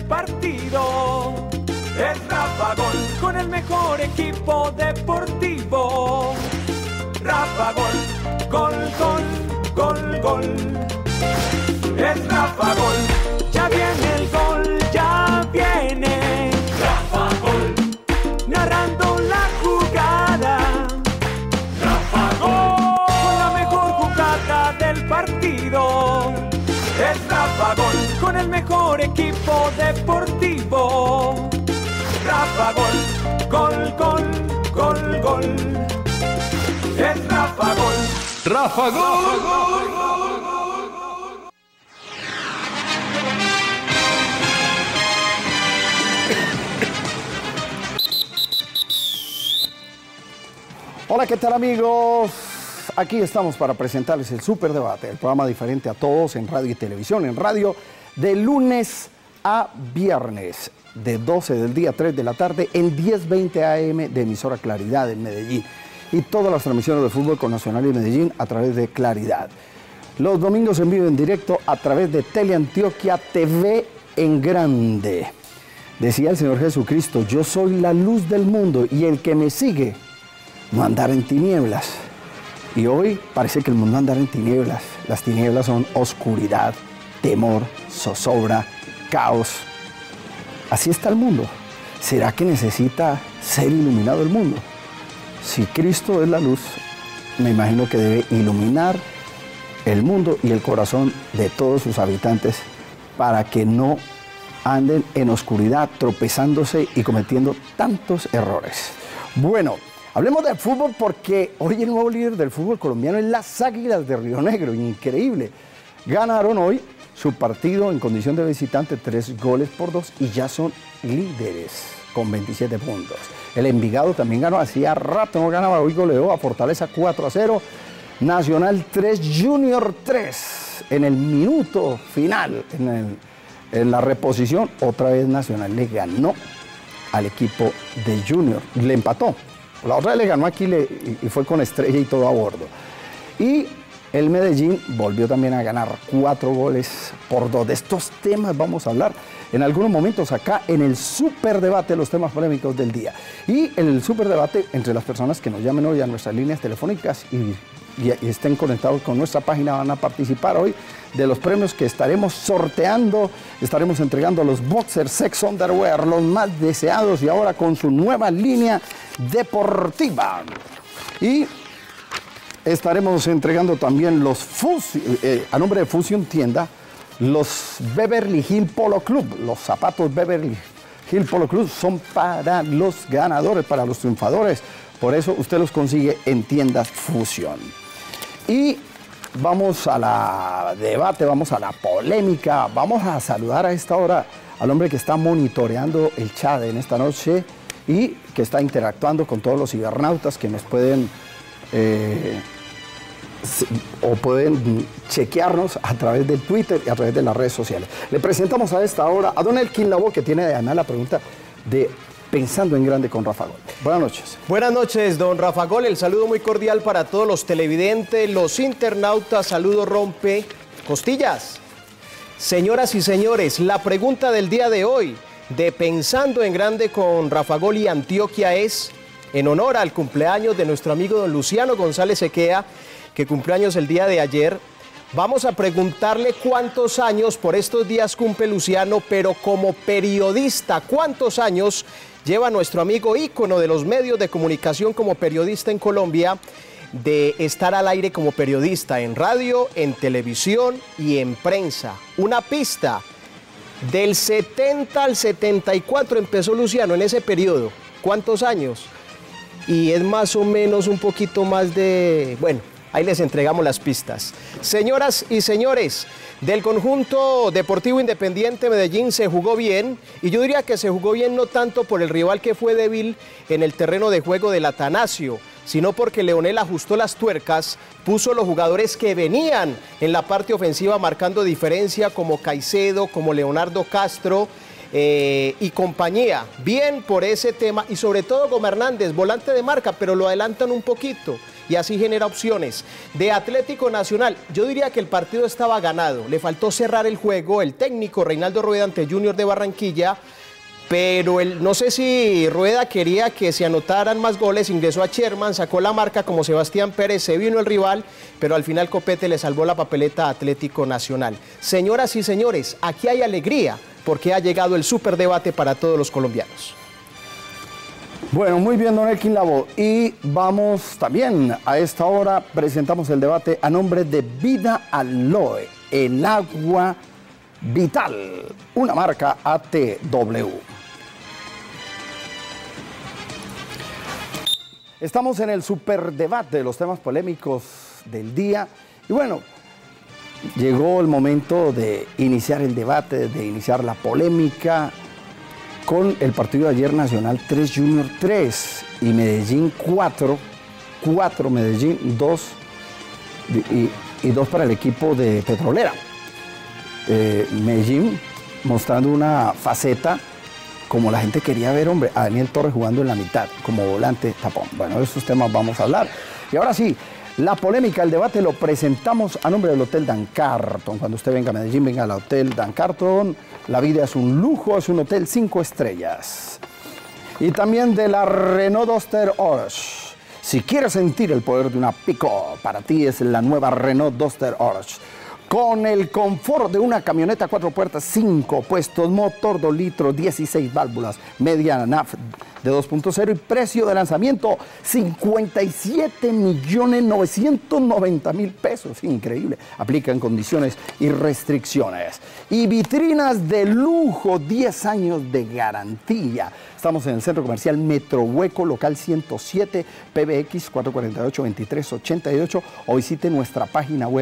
partido. Es Rafa Gol, con el mejor equipo deportivo. Rafa Gol, gol, gol, gol, gol. Es Rafa Gol, ya viene el gol, ya viene. Rafa Gol, narrando la jugada. Rafa Gol, con la mejor jugada del partido. Es Rafa Gol, con el mejor equipo deportivo. Rafa Gol, gol, gol, gol, gol. Es Rafa Gol. Rafa Gol. Hola, ¿qué tal, amigos? Aquí estamos para presentarles el Superdebate, el programa diferente a todos en radio y televisión. En radio de lunes a viernes, de 12 del día a 3 de la tarde, en 10:20 AM de emisora Claridad en Medellín. Y todas las transmisiones de fútbol con Nacional y Medellín a través de Claridad. Los domingos en vivo en directo a través de Teleantioquia TV en grande. Decía el Señor Jesucristo: yo soy la luz del mundo y el que me sigue no andará en tinieblas. Y hoy parece que el mundo andará en tinieblas. Las tinieblas son oscuridad, temor, zozobra, caos. Así está el mundo. ¿Será que necesita ser iluminado el mundo? Si Cristo es la luz, me imagino que debe iluminar el mundo y el corazón de todos sus habitantes para que no anden en oscuridad, tropezándose y cometiendo tantos errores. Bueno, hablemos de fútbol porque hoy el nuevo líder del fútbol colombiano es las Águilas de Río Negro. Increíble. Ganaron hoy su partido en condición de visitante 3-2 y ya son líderes con 27 puntos. El Envigado también ganó, hacía rato no ganaba, hoy goleó a Fortaleza 4-0. Nacional 3, Junior 3. En el minuto final, en la reposición, otra vez Nacional le ganó al equipo de Junior. Le empató. La otra vez le ganó aquí y fue con estrella y todo a bordo. Y el Medellín volvió también a ganar 4-2. De estos temas vamos a hablar en algunos momentos acá en el Superdebate, los temas polémicos del día. Y en el Superdebate, entre las personas que nos llamen hoy a nuestras líneas telefónicas y estén conectados con nuestra página, van a participar hoy de los premios que estaremos sorteando. Estaremos entregando los boxers Sex Underwear, los más deseados y ahora con su nueva línea deportiva. Y estaremos entregando también los a nombre de Fusion Tienda, los Beverly Hills Polo Club. Los zapatos Beverly Hills Polo Club son para los ganadores, para los triunfadores. Por eso usted los consigue en tiendas Fusion. Y vamos a la debate, vamos a la polémica. Vamos a saludar a esta hora al hombre que está monitoreando el chat en esta noche y que está interactuando con todos los cibernautas que nos pueden pueden chequearnos a través del Twitter y a través de las redes sociales. Le presentamos a esta hora a don Elkin Labo, que tiene además la pregunta de Pensando en Grande con Rafa Gol. Buenas noches. Buenas noches, don Rafa Gol. El saludo muy cordial para todos los televidentes, los internautas. Saludo rompe costillas. Señoras y señores, la pregunta del día de hoy de Pensando en Grande con Rafa Gol y Antioquia es en honor al cumpleaños de nuestro amigo don Luciano González Sequea, que cumpleaños el día de ayer. Vamos a preguntarle cuántos años por estos días cumple Luciano, pero como periodista, ¿cuántos años lleva nuestro amigo ícono de los medios de comunicación como periodista en Colombia, de estar al aire como periodista en radio, en televisión y en prensa? Una pista, del 70 al 74 empezó Luciano en ese periodo. ¿Cuántos años? Y es más o menos un poquito más de... Bueno, ahí les entregamos las pistas. Señoras y señores, del conjunto Deportivo Independiente Medellín se jugó bien, y yo diría que se jugó bien no tanto por el rival que fue débil en el terreno de juego del Atanasio, sino porque Leonel ajustó las tuercas, puso los jugadores que venían en la parte ofensiva marcando diferencia, como Caicedo, como Leonardo Castro y compañía. Bien por ese tema, y sobre todo como Hernández, volante de marca, pero lo adelantan un poquito. y así genera opciones. De Atlético Nacional, yo diría que el partido estaba ganado, le faltó cerrar el juego, el técnico Reinaldo Rueda ante Junior de Barranquilla, pero no sé si Rueda quería que se anotaran más goles, ingresó a Sherman, sacó la marca como Sebastián Pérez, se vino el rival, pero al final Copete le salvó la papeleta a Atlético Nacional. Señoras y señores, aquí hay alegría porque ha llegado el superdebate para todos los colombianos. Bueno, muy bien, don Elkin Lavoe. Y vamos también a esta hora, presentamos el debate a nombre de Vida Aloe, el agua vital, una marca ATW. Estamos en el superdebate de los temas polémicos del día. Y bueno, llegó el momento de iniciar el debate, de iniciar la polémica con el partido de ayer, Nacional 3, Junior 3 y Medellín 4 Medellín 2 y 2 para el equipo de Petrolera. Medellín mostrando una faceta como la gente quería ver, hombre, a Daniel Torres jugando en la mitad, como volante tapón. Bueno, de estos temas vamos a hablar. Y ahora sí, la polémica, el debate lo presentamos a nombre del Hotel Dan Carton. Cuando usted venga a Medellín, venga al Hotel Dan Carton. La vida es un lujo, es un hotel 5 estrellas. Y también de la Renault Duster Orange. Si quieres sentir el poder de una pick-up, para ti es la nueva Renault Duster Orange. Con el confort de una camioneta 4 puertas, 5 puestos, motor 2 litros, 16 válvulas, media NAF de 2.0 y precio de lanzamiento 57.990.000 pesos. Increíble. Aplican condiciones y restricciones. Y vitrinas de lujo, 10 años de garantía. Estamos en el Centro Comercial Metro Hueco, local 107, PBX 448-2388, o visite nuestra página web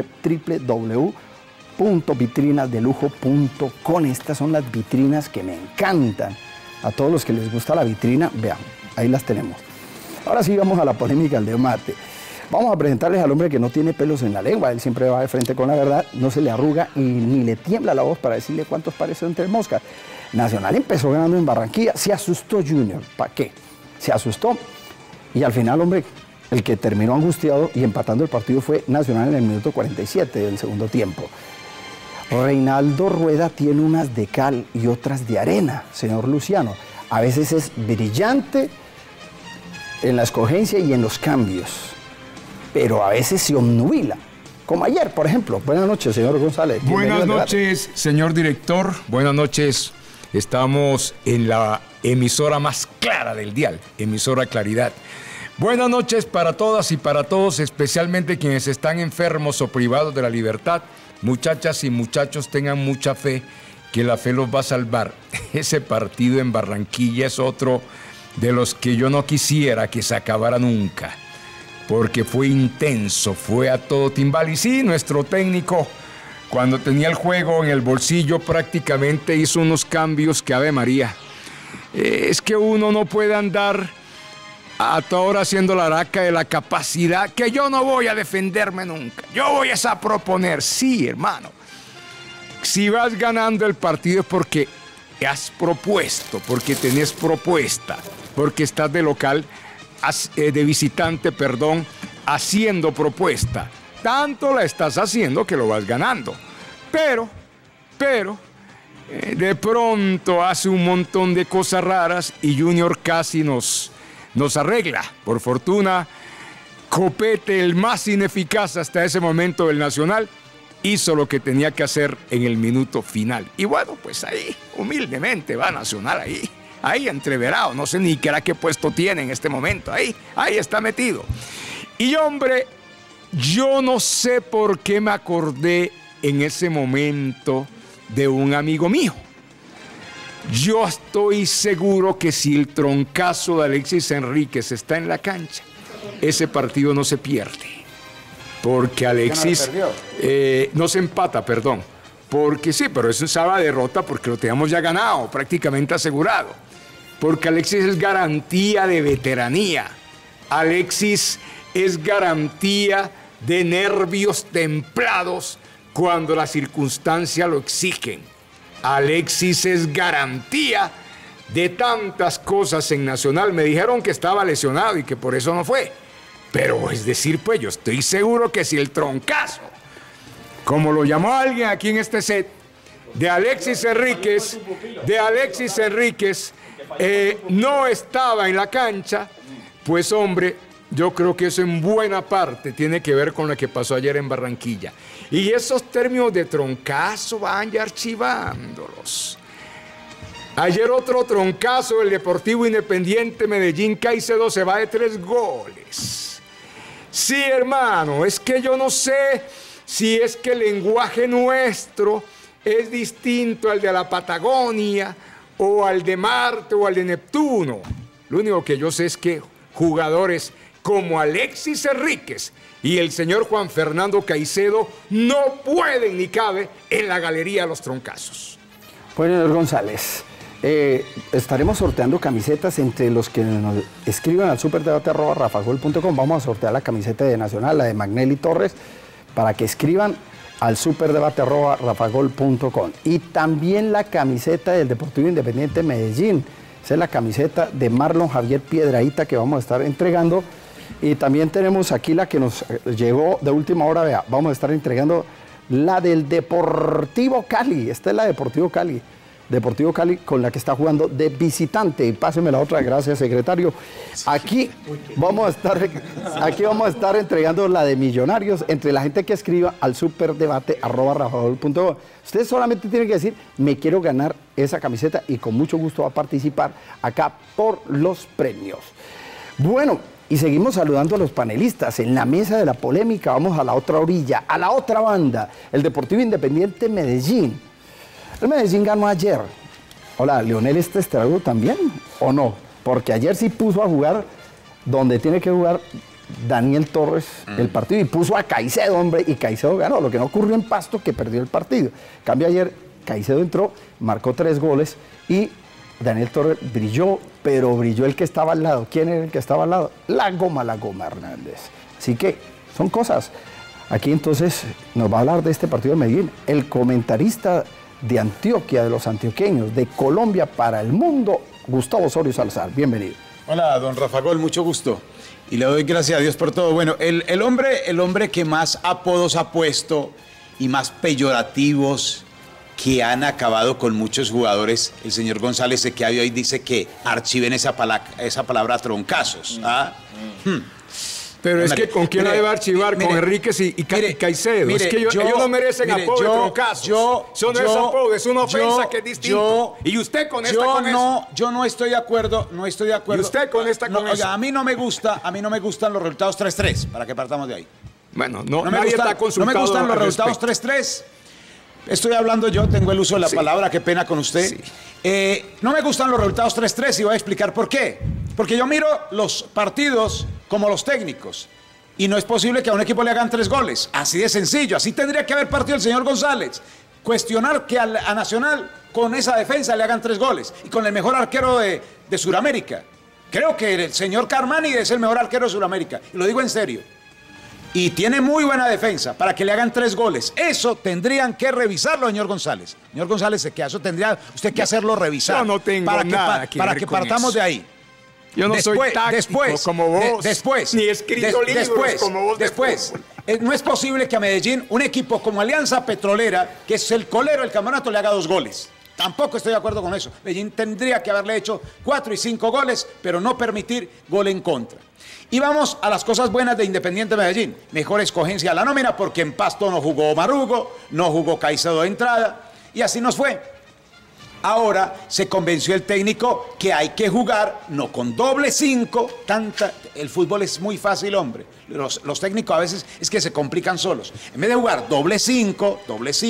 www.vitrinasdelujo.com. Estas son las vitrinas que me encantan. A todos los que les gusta la vitrina, vean, ahí las tenemos. Ahora sí vamos a la polémica del debate. Vamos a presentarles al hombre que no tiene pelos en la lengua, él siempre va de frente con la verdad, no se le arruga y ni le tiembla la voz para decirle cuántos pares son entre moscas. Nacional empezó ganando en Barranquilla, se asustó Junior, ¿para qué? Se asustó y al final, hombre, el que terminó angustiado y empatando el partido fue Nacional en el minuto 47 del segundo tiempo. Reinaldo Rueda tiene unas de cal y otras de arena, señor Luciano. A veces es brillante en la escogencia y en los cambios, pero a veces se obnubila. Como ayer, por ejemplo. Buenas noches, señor González. Buenas noches, señor director. Buenas noches. Estamos en la emisora más clara del dial, emisora Claridad. Buenas noches para todas y para todos, especialmente quienes están enfermos o privados de la libertad. Muchachas y muchachos, tengan mucha fe, que la fe los va a salvar. Ese partido en Barranquilla es otro de los que yo no quisiera que se acabara nunca, porque fue intenso, fue a todo timbal. Y sí, nuestro técnico, cuando tenía el juego en el bolsillo, prácticamente hizo unos cambios que Ave María. Es que uno no puede andar a toda hora haciendo la araca de la capacidad, que yo no voy a defenderme nunca, yo voy a proponer. Sí, hermano, si vas ganando el partido es porque has propuesto, porque tenés propuesta, porque estás de local, de visitante, perdón, haciendo propuesta. Tanto la estás haciendo que lo vas ganando. Pero, de pronto hace un montón de cosas raras y Junior casi nos arregla. Por fortuna, Copete, el más ineficaz hasta ese momento del Nacional, hizo lo que tenía que hacer en el minuto final. Y bueno, pues ahí, humildemente, va Nacional ahí entreverado. No sé ni qué puesto tiene en este momento. Ahí está metido. Y hombre, yo no sé por qué me acordé en ese momento de un amigo mío. Yo estoy seguro que si el troncazo de Alexis Enríquez está en la cancha, ese partido no se pierde. Porque Alexis no se empata, perdón. Porque sí, pero eso es una derrota porque lo teníamos ya ganado, prácticamente asegurado. Porque Alexis es garantía de veteranía. Alexis es garantía de nervios templados cuando las circunstancias lo exigen. Alexis es garantía de tantas cosas en Nacional. Me dijeron que estaba lesionado y que por eso no fue. Pero es decir, pues yo estoy seguro que si el troncazo, como lo llamó alguien aquí en este set, de Alexis Enríquez, no estaba en la cancha, pues hombre, yo creo que eso en buena parte tiene que ver con lo que pasó ayer en Barranquilla. Y esos términos de troncazo van ya archivándolos. Ayer otro troncazo, el Deportivo Independiente Medellín, Caicedo se va de 3 goles. Sí, hermano, es que yo no sé si es que el lenguaje nuestro es distinto al de la Patagonia, o al de Marte, o al de Neptuno. Lo único que yo sé es que jugadores como Alexis Enríquez y el señor Juan Fernando Caicedo no pueden ni cabe en la galería de los troncazos. Bueno, señor González, estaremos sorteando camisetas entre los que nos escriban al superdebate@rafagol.com. Vamos a sortear la camiseta de Nacional, la de Magnelli Torres, para que escriban al superdebate@rafagol.com. Y también la camiseta del Deportivo Independiente Medellín. Esa es la camiseta de Marlon Javier Piedrahita que vamos a estar entregando. Y también tenemos aquí la que nos llegó de última hora. Vea, vamos a estar entregando la del Deportivo Cali. Esta es la Deportivo Cali. Deportivo Cali con la que está jugando de visitante. Y páseme la otra, gracias, secretario. Aquí vamos a estar entregando la de Millonarios entre la gente que escriba al superdebate@rafagol.com. Usted solamente tiene que decir, me quiero ganar esa camiseta, y con mucho gusto va a participar acá por los premios. Bueno, y seguimos saludando a los panelistas. En la mesa de la polémica vamos a la otra orilla, a la otra banda, el Deportivo Independiente Medellín. El Medellín ganó ayer. Hola, ¿Leonel está estragado también o no? Porque ayer sí puso a jugar donde tiene que jugar Daniel Torres el partido, y puso a Caicedo, hombre, y Caicedo ganó. Lo que no ocurrió en Pasto, que perdió el partido. En cambio, ayer Caicedo entró, marcó 3 goles y Daniel Torres brilló, pero brilló el que estaba al lado. ¿Quién era el que estaba al lado? La Goma Hernández. Así que son cosas. Aquí entonces nos va a hablar de este partido de Medellín el comentarista de Antioquia, de los antioqueños, de Colombia para el mundo, Gustavo Osorio Salazar. Bienvenido. Hola, don Rafagol, mucho gusto. Y le doy gracias a Dios por todo. Bueno, el hombre que más apodos ha puesto y más peyorativos que han acabado con muchos jugadores, el señor González Sequeavio hoy dice que archiven esa palabra troncazos. Pero es que ¿con quién la debe archivar? Con Enríquez y Caicedo. Es que ellos no merecen apodo de troncazos. Eso no es apodo, es una ofensa que es distinto. Y usted con eso. Yo no estoy de acuerdo, Y usted con eso. Oiga, a mí no me gustan los resultados 3-3, para que partamos de ahí. Bueno, nadie está consultado. No me gustan los resultados 3-3. Estoy hablando yo, tengo el uso de la palabra, qué pena con usted. Sí. No me gustan los resultados 3-3 y voy a explicar por qué. Porque yo miro los partidos como los técnicos, y no es posible que a un equipo le hagan 3 goles. Así de sencillo, así tendría que haber partido el señor González. Cuestionar que a Nacional con esa defensa le hagan 3 goles, y con el mejor arquero de Sudamérica. Creo que el señor Carmani es el mejor arquero de Sudamérica, y lo digo en serio. Y tiene muy buena defensa para que le hagan 3 goles. Eso tendrían que revisarlo, señor González. Señor González, eso tendría usted que hacerlo revisar. Yo no tengo nada que ver para que con partamos eso. de ahí. Yo no soy táctico como vos, ni he escrito libros como vos. Después, no es posible que a Medellín, un equipo como Alianza Petrolera, que es el colero del campeonato, le haga 2 goles. Tampoco estoy de acuerdo con eso. Medellín tendría que haberle hecho 4 y 5 goles, pero no permitir gol en contra. Y vamos a las cosas buenas de Independiente Medellín. Mejor escogencia a la nómina, porque en Pasto no jugó Marugo, no jugó Caicedo de entrada, y así nos fue. Ahora se convenció el técnico que hay que jugar, no con doble 5, el fútbol es muy fácil, hombre. Los técnicos a veces es que se complican solos. En vez de jugar doble 5,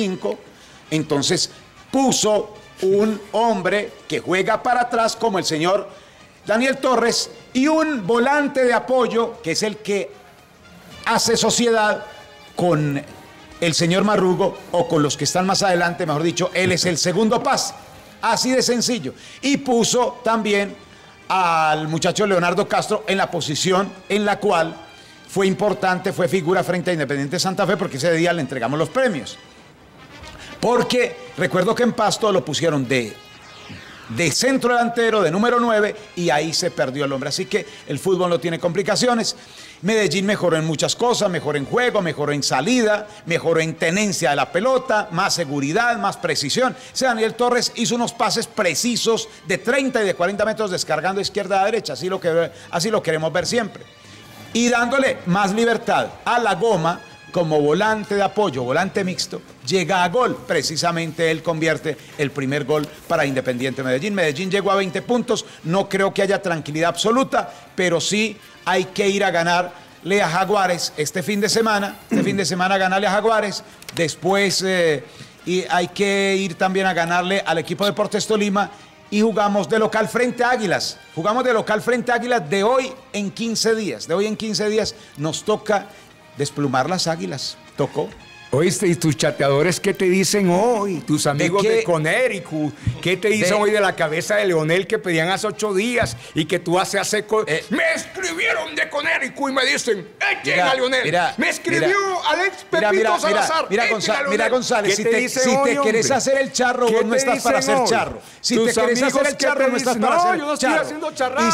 entonces puso un hombre que juega para atrás como el señor Daniel Torres, y un volante de apoyo que es el que hace sociedad con el señor Marugo, o con los que están más adelante, mejor dicho, él es el segundo pase. Así de sencillo. Y puso también al muchacho Leonardo Castro en la posición en la cual fue importante, fue figura frente a Independiente Santa Fe, porque ese día le entregamos los premios. Porque recuerdo que en Pasto lo pusieron de de centro delantero, de número 9, y ahí se perdió el hombre. Así que el fútbol no tiene complicaciones. Medellín mejoró en muchas cosas, mejoró en juego, mejoró en salida, mejoró en tenencia de la pelota, más seguridad, más precisión. Daniel Torres hizo unos pases precisos de 30 y de 40 metros descargando izquierda a derecha, así lo queremos ver siempre. Y dándole más libertad a la Goma como volante de apoyo, volante mixto, llega a gol. Precisamente él convierte el primer gol para Independiente Medellín. Medellín llegó a 20 puntos, no creo que haya tranquilidad absoluta, pero sí hay que ir a ganarle a Jaguares este fin de semana. Este fin de semana ganarle a Jaguares. Después y hay que ir también a ganarle al equipo de Deportes Tolima. Y jugamos de local frente a Águilas. Jugamos de local frente a Águilas de hoy en 15 días. De hoy en 15 días nos toca desplumar las Águilas. Tocó. Oíste, ¿y tus chateadores qué te dicen hoy? Tus amigos de Conérico, ¿qué te dicen hoy de la cabeza de Leonel que pedían hace 8 días y que tú hace me escribieron de Conérico y me dicen, echen a Leonel. Me escribió Alex Pepito Salazar. Mira, González, si te querés hacer el charro, vos no estás para hacer charro. Si te querés hacer el charro, no estás para hacer charro. No, yo no estoy haciendo charrada,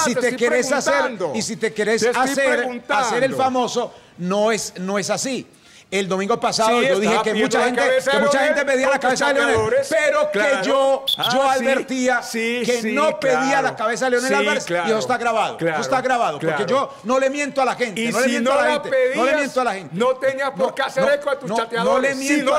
y si te querés hacer el famoso, no es así. El domingo pasado yo dije que mucha gente pedía la cabeza de Leonel, pero que yo advertía que no pedía la cabeza de Leonel Álvarez, y eso está grabado. Eso está grabado, porque yo no le miento a la gente. Y no le si miento no a la la gente. pedías, No le miento a la gente. no tenías por qué hacer eco a tus chateadores. No le miento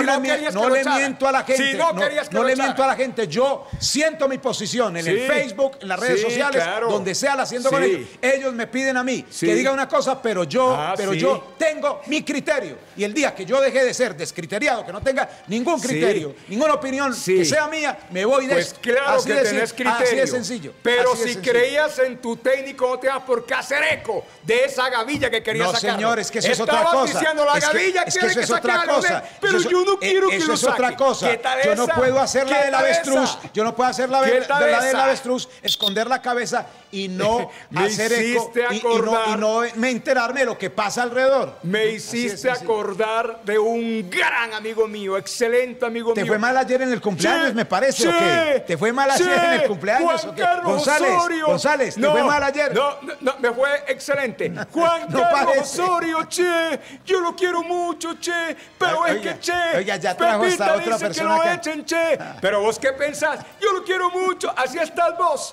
a la gente. Si no querías que no lo le echara. miento a la gente. Yo siento mi posición en el Facebook, en las redes sociales, donde sea la siento con ellos. Ellos me piden a mí que diga una cosa, pero yo tengo mi criterio. Y el día que yo deje de ser descriteriado, que no tenga ningún criterio, ninguna opinión que sea mía, me voy de Pues claro así que tenés criterio. Así de sencillo. Pero así de si sencillo. creías en tu técnico, no te das por qué hacer eco de esa gavilla que querías sacar. No, señor, es que eso es otra Estabas cosa. diciendo la gavilla es que eso es otra cosa. Pero yo no quiero que eso lo es otra saque. cosa. ¿Qué tal Yo no esa? puedo hacer la ¿Qué del tal avestruz. esa? Yo no puedo hacer la ¿Qué de tal la del esa? avestruz, esconder la cabeza y no Me hacer eco hiciste acordar. y no me enterarme de lo que pasa alrededor. Me hiciste acordar de un gran amigo mío, excelente amigo mío. ¿Te fue mal ayer en el cumpleaños, me parece, o qué? ¿Te fue mal ayer en el cumpleaños, o qué? González, ¿te fue mal ayer? No, me fue excelente. Juan Carlos Osorio, che, yo lo quiero mucho, che, pero es que, che, oiga, ya trajo esta otra dice persona que lo acá. echen, che. Pero vos, ¿qué pensás? Yo lo quiero mucho, así estás vos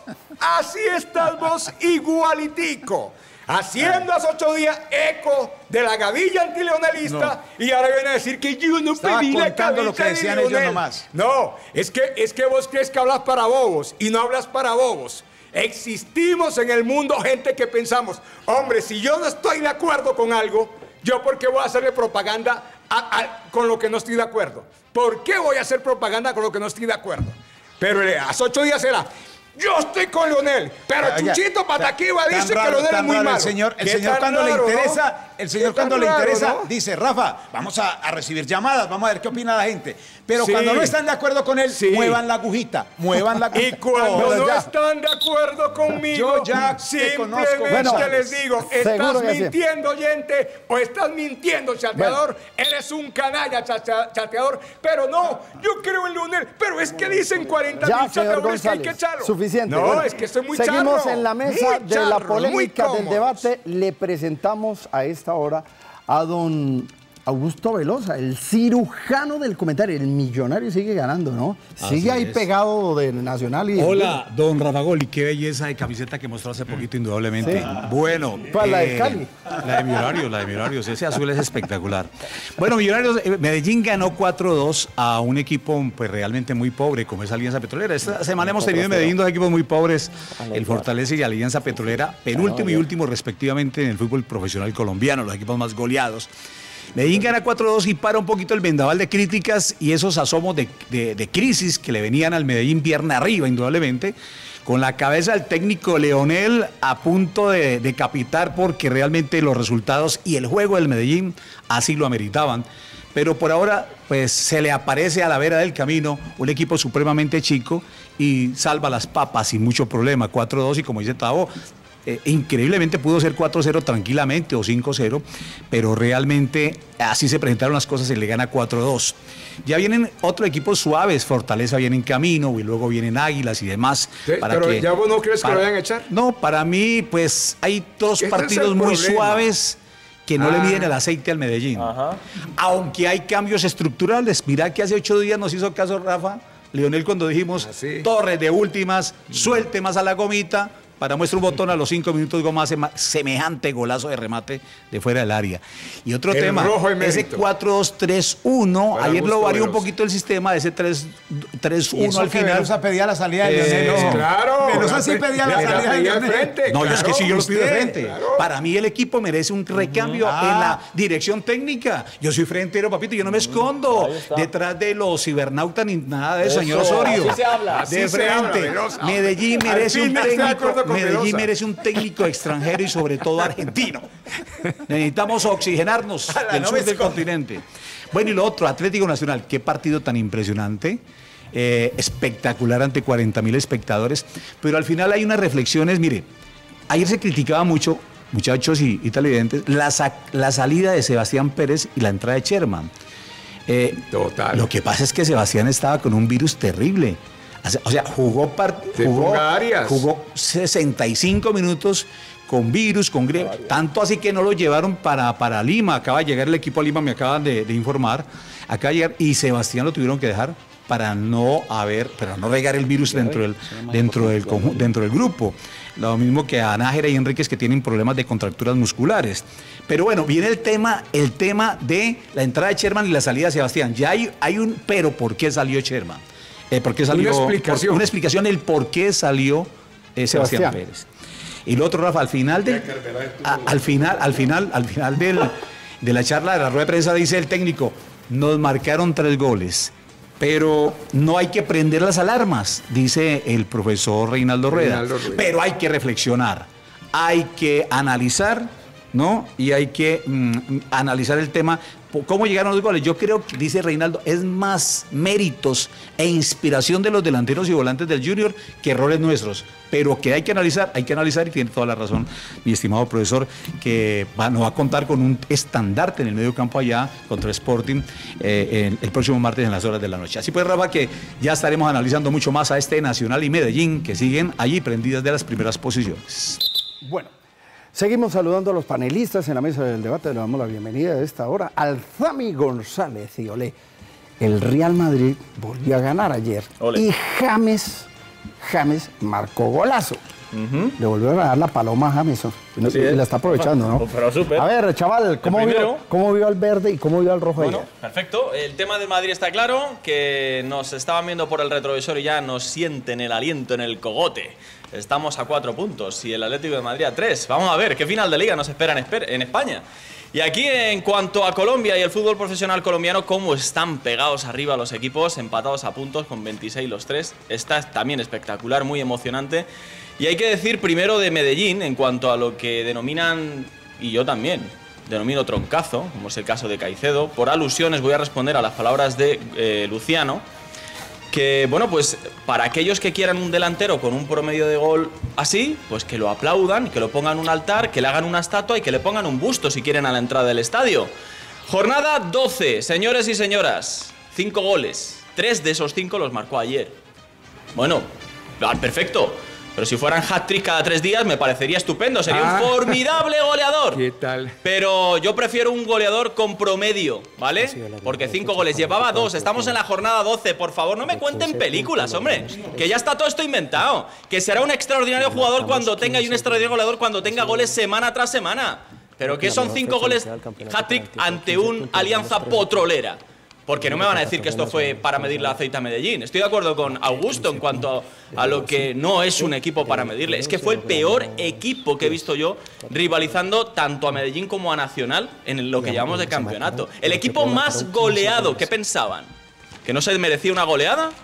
igualitico. Haciendo hace 8 días eco de la gavilla antileonelista y ahora viene a decir que yo no Estaba pedí la contando lo que cabeza de decían ellos Leonel. nomás. No, es que vos crees que hablas para bobos y no hablas para bobos. Existimos en el mundo gente que pensamos, hombre, si yo no estoy de acuerdo con algo, ¿yo por qué voy a hacerle propaganda con lo que no estoy de acuerdo? ¿Por qué voy a hacer propaganda con lo que no estoy de acuerdo? Pero hace 8 días era, yo estoy con Leonel, pero Chuchito Pataquiva dice que Leonel es muy malo. El señor cuando le interesa, dice, Rafa, vamos a recibir llamadas, vamos a ver qué opina la gente. Pero cuando no están de acuerdo con él, muevan la agujita, Y cuando no están de acuerdo conmigo, yo ya te conozco. Simplemente les digo, estás que sí. mintiendo, oyente, o estás mintiendo, chateador. Eres un canalla, chateador. Pero no, yo creo en Leonel, pero es que dicen 40 Ya, mil señor chateadores que hay que González, echarlo. suficiente. No, Bueno, es que estoy muy seguimos charro, en la mesa muy de la charro, polémica muy del cómodos. debate. Le presentamos a esta hora a don Augusto Velosa, el cirujano del comentario. El millonario sigue ganando, ¿no? Sigue ahí pegado del Nacional. Y Hola, don Rafa Gol, y qué belleza de camiseta que mostró hace poquito, indudablemente. Sí. Bueno. ¿Cuál, la de Cali? La de Millonarios, ese azul es espectacular. Bueno, Millonarios, Medellín ganó 4-2 a un equipo pues realmente muy pobre, como es Alianza Petrolera. Esta semana hemos tenido en Medellín 2 equipos muy pobres, el Fortaleza y Alianza Petrolera, penúltimo y último respectivamente en el fútbol profesional colombiano, los equipos más goleados. Medellín gana 4-2 y para un poquito el vendaval de críticas y esos asomos de crisis que le venían al Medellín pierna arriba, indudablemente, con la cabeza del técnico Leonel a punto de decapitar porque realmente los resultados y el juego del Medellín así lo ameritaban. Pero por ahora, pues se le aparece a la vera del camino un equipo supremamente chico y salva las papas sin mucho problema, 4-2 y como dice Tavo, increíblemente pudo ser 4-0 tranquilamente o 5-0, pero realmente así se presentaron las cosas y le gana 4-2. Ya vienen otros equipos suaves, Fortaleza viene en camino y luego vienen Águilas y demás. Sí, pero ¿ya vos no crees que lo vayan a echar? No, para mí pues hay dos partidos muy suaves que no le miden el aceite al Medellín. Aunque hay cambios estructurales. Mira que hace 8 días nos hizo caso Rafa Leonel cuando dijimos Torres de últimas, suelte más a la gomita, para muestra un botón a los 5 minutos Goma hace semejante golazo de remate de fuera del área. Y otro tema, ese 4-2-3-1, ayer lo varió un poquito el sistema, ese 3-1 al final. Melosa pedía la salida de Leonel. Claro. Melosa sí pedía la salida de Leonel. No, yo es que sí, yo lo pido de frente. Claro. Para mí el equipo merece un recambio en la dirección técnica. Yo soy frentero, papito, yo no me escondo detrás de los cibernautas ni nada de eso, señor Osorio. Así se habla. De frente. Medellín merece un técnico. Medellín merece un técnico extranjero y sobre todo argentino. Necesitamos oxigenarnos del sur del continente. Bueno, y lo otro, Atlético Nacional, qué partido tan impresionante, espectacular ante 40.000 espectadores, pero al final hay unas reflexiones, mire, ayer se criticaba mucho, muchachos y televidentes, la salida de Sebastián Pérez y la entrada de Sherman. Total. Lo que pasa es que Sebastián estaba con un virus terrible. O sea, jugó 65 minutos con virus, con gripe, tanto así que no lo llevaron para Lima. Acaba de llegar el equipo a Lima, me acaban de informar. Acaba de llegar y Sebastián lo tuvieron que dejar para no regar el virus dentro del grupo. Lo mismo que a Nájera y Enríquez, que tienen problemas de contracturas musculares. Pero bueno, viene el tema de la entrada de Sherman y la salida de Sebastián. Ya hay un pero, ¿por qué salió Sherman? ¿Por qué salió? Una explicación el por qué salió Sebastián Pérez. Y lo otro, Rafa, al final de la charla de la rueda de prensa dice el técnico, nos marcaron 3 goles, pero no hay que prender las alarmas, dice el profesor Reinaldo Rueda. Pero hay que reflexionar, hay que analizar, ¿no? Y hay que analizar el tema, cómo llegaron los goles. Yo creo que, dice Reinaldo, es más méritos e inspiración de los delanteros y volantes del Junior que errores nuestros. Pero que hay que analizar y tiene toda la razón mi estimado profesor, que nos va a contar con un estandarte en el medio campo allá contra Sporting el próximo martes en las horas de la noche. Así pues, Rafa, que ya estaremos analizando mucho más a este Nacional y Medellín, que siguen allí prendidas de las primeras posiciones. Bueno. Seguimos saludando a los panelistas en la mesa del debate. Le damos la bienvenida a esta hora al Zami González y Olé. El Real Madrid volvió a ganar ayer. Olé. Y James marcó golazo. Le volvió a ganar la paloma a James. Y la está aprovechando, ¿no? Pero súper. A ver, chaval, ¿cómo vio al verde y cómo vio al rojo ayer? Perfecto. El tema del Madrid está claro, que nos estaban viendo por el retrovisor y ya nos sienten el aliento en el cogote. Estamos a 4 puntos y el Atlético de Madrid a 3. Vamos a ver qué final de liga nos espera en España. Y aquí, en cuanto a Colombia y el fútbol profesional colombiano, cómo están pegados arriba los equipos, empatados a puntos con 26 los 3. Está también espectacular, muy emocionante. Y hay que decir primero de Medellín, en cuanto a lo que denominan, y yo también denomino troncazo, como es el caso de Caicedo. Por alusiones voy a responder a las palabras de Luciano, que, bueno, pues para aquellos que quieran un delantero con un promedio de gol así, pues que lo aplaudan, que lo pongan en un altar, que le hagan una estatua y que le pongan un busto si quieren a la entrada del estadio. Jornada 12, señores y señoras, 5 goles, 3 de esos 5 los marcó ayer. Bueno, perfecto. Pero si fueran hat-trick cada 3 días me parecería estupendo, sería un formidable goleador. ¿Qué tal? Pero yo prefiero un goleador con promedio, ¿vale? Porque 5 goles, llevaba 2, estamos en la jornada 12, por favor no me cuenten películas, hombre. Que ya está todo esto inventado. Que será un extraordinario jugador cuando tenga y un extraordinario goleador cuando tenga goles semana tras semana. Pero que son 5 goles hat-trick ante un Alianza Petrolera. Porque no me van a decir que esto fue para medir la aceite a Medellín. Estoy de acuerdo con Augusto en cuanto a lo que no es un equipo para medirle. Es que fue el peor equipo que he visto yo rivalizando tanto a Medellín como a Nacional en lo que llevamos de campeonato. El equipo más goleado, ¿qué pensaban? ¿Que no se merecía una goleada?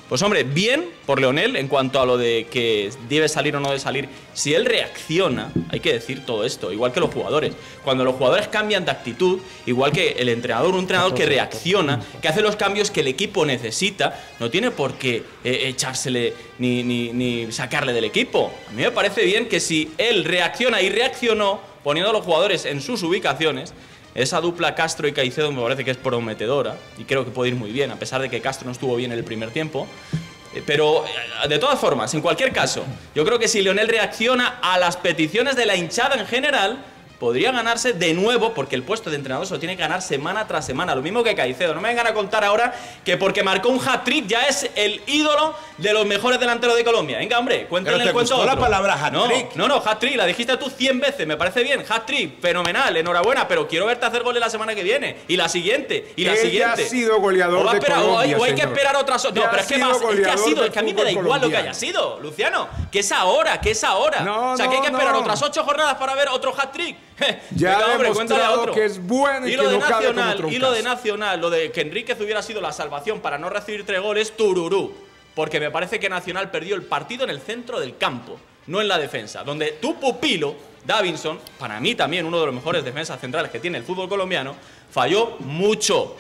Pues hombre, bien por Leonel en cuanto a lo de que debe salir o no debe salir. Si él reacciona, hay que decir todo esto, igual que los jugadores. Cuando los jugadores cambian de actitud, igual que el entrenador, un entrenador que reacciona, que hace los cambios que el equipo necesita, no tiene por qué echársele ni sacarle del equipo. A mí me parece bien que si él reacciona y reaccionó, poniendo a los jugadores en sus ubicaciones, esa dupla Castro y Caicedo me parece que es prometedora y creo que puede ir muy bien, a pesar de que Castro no estuvo bien en el primer tiempo. Pero, de todas formas, en cualquier caso, yo creo que si Leonel reacciona a las peticiones de la hinchada en general, podría ganarse de nuevo, porque el puesto de entrenador se lo tiene que ganar semana tras semana, lo mismo que Caicedo. No me vengan a contar ahora que porque marcó un hat-trick ya es el ídolo de los mejores delanteros de Colombia. Venga, hombre, cuéntenle el cuento a otro. la palabra hat-trick? No, hat-trick, la dijiste tú 100 veces, me parece bien. Hat-trick, fenomenal, enhorabuena, pero quiero verte hacer goles la semana que viene, y la siguiente, y la siguiente. Ha sido goleador de Colombia, o hay que señor. esperar otras... No, pero es que ha sido, es que a mí me da igual lo que haya sido, Luciano, que es ahora. No, o sea, que hay que esperar no. otras 8 jornadas para ver otro hat-trick. Ya Venga, ha hombre, cuéntale a demostrado otro. que es bueno y Y que lo de no cabe como Nacional, troncas. y lo de Nacional, lo de que Enríquez hubiera sido la salvación para no recibir 3 goles, tururú. Porque me parece que Nacional perdió el partido en el centro del campo, no en la defensa. Donde tu pupilo, Davinson, para mí también uno de los mejores defensas centrales que tiene el fútbol colombiano, falló mucho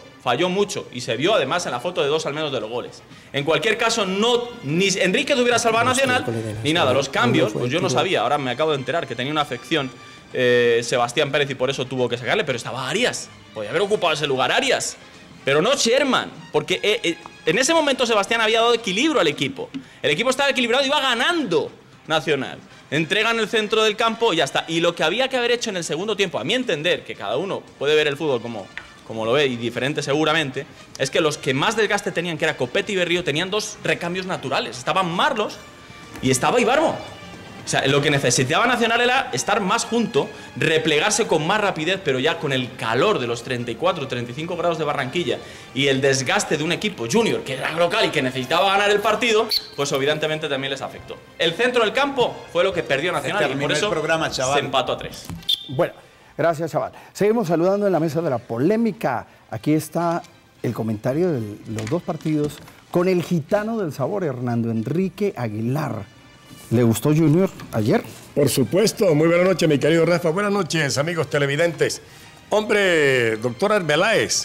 y se vio además en la foto de 2 al menos de los goles. En cualquier caso, ni Enríquez hubiera salvado a Nacional, ni nada. Los cambios, pues yo no sabía, ahora me acabo de enterar que tenía una afección Sebastián Pérez y por eso tuvo que sacarle, pero estaba Arias, podía haber ocupado ese lugar Arias, pero no Sherman, porque en ese momento Sebastián había dado equilibrio al equipo. El equipo estaba equilibrado, iba ganando Nacional. Entregan el centro del campo y ya está. Y lo que había que haber hecho en el segundo tiempo, a mi entender, que cada uno puede ver el fútbol como lo ve y diferente seguramente, es que los que más desgaste tenían, que era Copete y Berrío, tenían 2 recambios naturales. Estaban Marlos y estaba Ibarbo. O sea, lo que necesitaba Nacional era estar más junto, replegarse con más rapidez, pero ya con el calor de los 34, 35 grados de Barranquilla y el desgaste de un equipo junior que era local y que necesitaba ganar el partido, pues evidentemente también les afectó. El centro del campo fue lo que perdió Nacional y por eso se empató a 3. Bueno, gracias, chaval. Seguimos saludando en la mesa de la polémica. Aquí está el comentario de los 2 partidos con el gitano del sabor, Hernando Enrique Aguilar. ¿Le gustó Junior ayer? Por supuesto. Muy buenas noches, mi querido Rafa. Buenas noches, amigos televidentes. Hombre, doctor Arbeláez,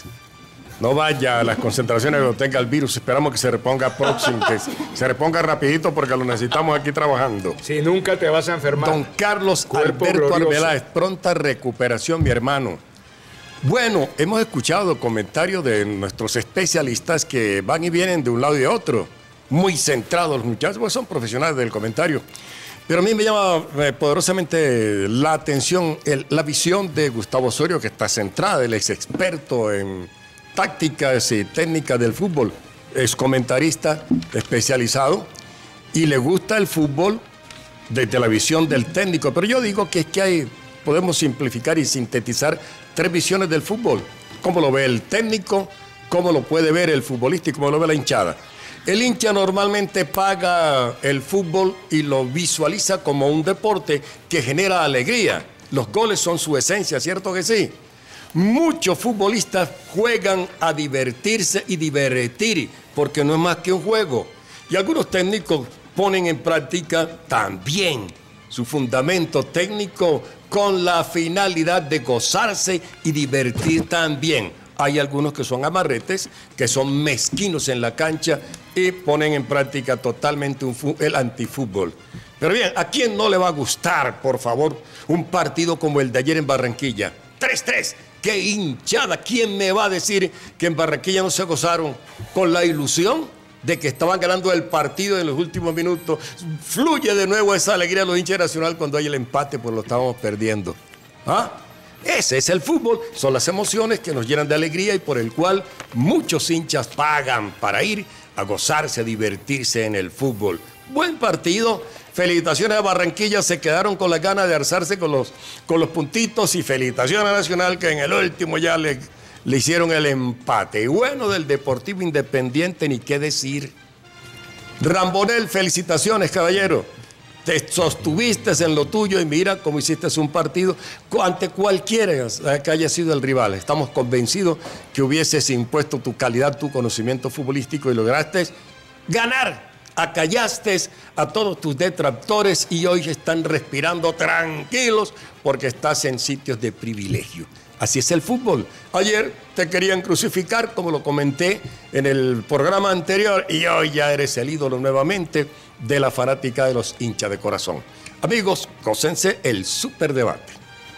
no vaya a las concentraciones donde tenga el virus. Esperamos que se reponga próximo, que se reponga rapidito porque lo necesitamos aquí trabajando. Si nunca te vas a enfermar. Don Carlos Cuerpo Alberto glorioso. Arbeláez, pronta recuperación, mi hermano. Bueno, hemos escuchado comentarios de nuestros especialistas que van y vienen de un lado y de otro. Muy centrados los muchachos, pues son profesionales del comentario. Pero a mí me llama poderosamente la atención la visión de Gustavo Osorio, que está centrada, él es experto en tácticas y técnicas del fútbol, es comentarista especializado y le gusta el fútbol desde la visión del técnico. Pero yo digo que es que podemos simplificar y sintetizar 3 visiones del fútbol. Cómo lo ve el técnico, cómo lo puede ver el futbolista y cómo lo ve la hinchada. El hincha normalmente paga el fútbol y lo visualiza como un deporte que genera alegría. Los goles son su esencia, ¿cierto que sí? Muchos futbolistas juegan a divertirse y divertir, porque no es más que un juego. Y algunos técnicos ponen en práctica también su fundamento técnico con la finalidad de gozarse y divertir también. Hay algunos que son amarretes, que son mezquinos en la cancha y ponen en práctica totalmente el antifútbol. Pero bien, ¿a quién no le va a gustar, por favor, un partido como el de ayer en Barranquilla? 3-3, ¡qué hinchada! ¿Quién me va a decir que en Barranquilla no se gozaron con la ilusión de que estaban ganando el partido en los últimos minutos? Fluye de nuevo esa alegría de los hinchas de Nacional cuando hay el empate, pues lo estábamos perdiendo. ¿Ah? Ese es el fútbol, son las emociones que nos llenan de alegría y por el cual muchos hinchas pagan para ir a gozarse, a divertirse en el fútbol. Buen partido, felicitaciones a Barranquilla, se quedaron con las ganas de alzarse con los puntitos y felicitaciones a Nacional que en el último ya le hicieron el empate. Y bueno, del Deportivo Independiente ni qué decir. Rambonel, felicitaciones, caballero. Te sostuviste en lo tuyo y mira cómo hiciste un partido ante cualquiera que haya sido el rival. Estamos convencidos que hubieses impuesto tu calidad, tu conocimiento futbolístico y lograste ganar. Acallaste a todos tus detractores y hoy están respirando tranquilos porque estás en sitios de privilegio. Así es el fútbol. Ayer te querían crucificar, como lo comenté en el programa anterior, y hoy ya eres el ídolo nuevamente de la fanática de los hinchas de corazón. Amigos, gócense el superdebate.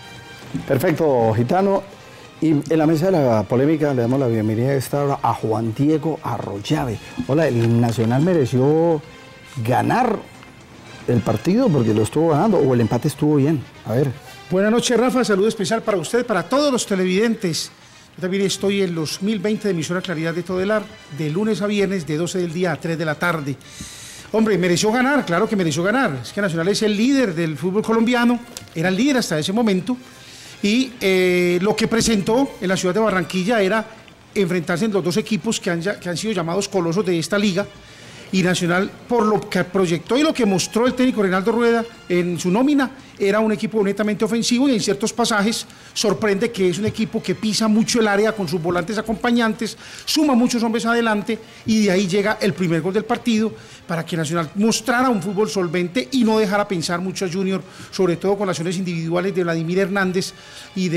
Perfecto, Gitano. Y en la mesa de la polémica le damos la bienvenida a esta hora a Juan Diego Arroyave. Hola, el Nacional mereció ganar el partido porque lo estuvo ganando, o el empate estuvo bien. A ver. Buenas noches, Rafa. Saludo especial para usted, para todos los televidentes. Yo también estoy en los 1020 de emisora Claridad de Todelar, de lunes a viernes, de 12 del día a 3 de la tarde. Hombre, mereció ganar, claro que mereció ganar. Es que Nacional es el líder del fútbol colombiano, era el líder hasta ese momento. Y lo que presentó en la ciudad de Barranquilla era enfrentarse en los dos equipos que han sido llamados colosos de esta liga. Y Nacional, por lo que proyectó y lo que mostró el técnico Reinaldo Rueda en su nómina, era un equipo netamente ofensivo y en ciertos pasajes sorprende que es un equipo que pisa mucho el área con sus volantes acompañantes, suma muchos hombres adelante y de ahí llega el primer gol del partido para que Nacional mostrara un fútbol solvente y no dejara pensar mucho a Junior, sobre todo con las acciones individuales de Vladimir Hernández y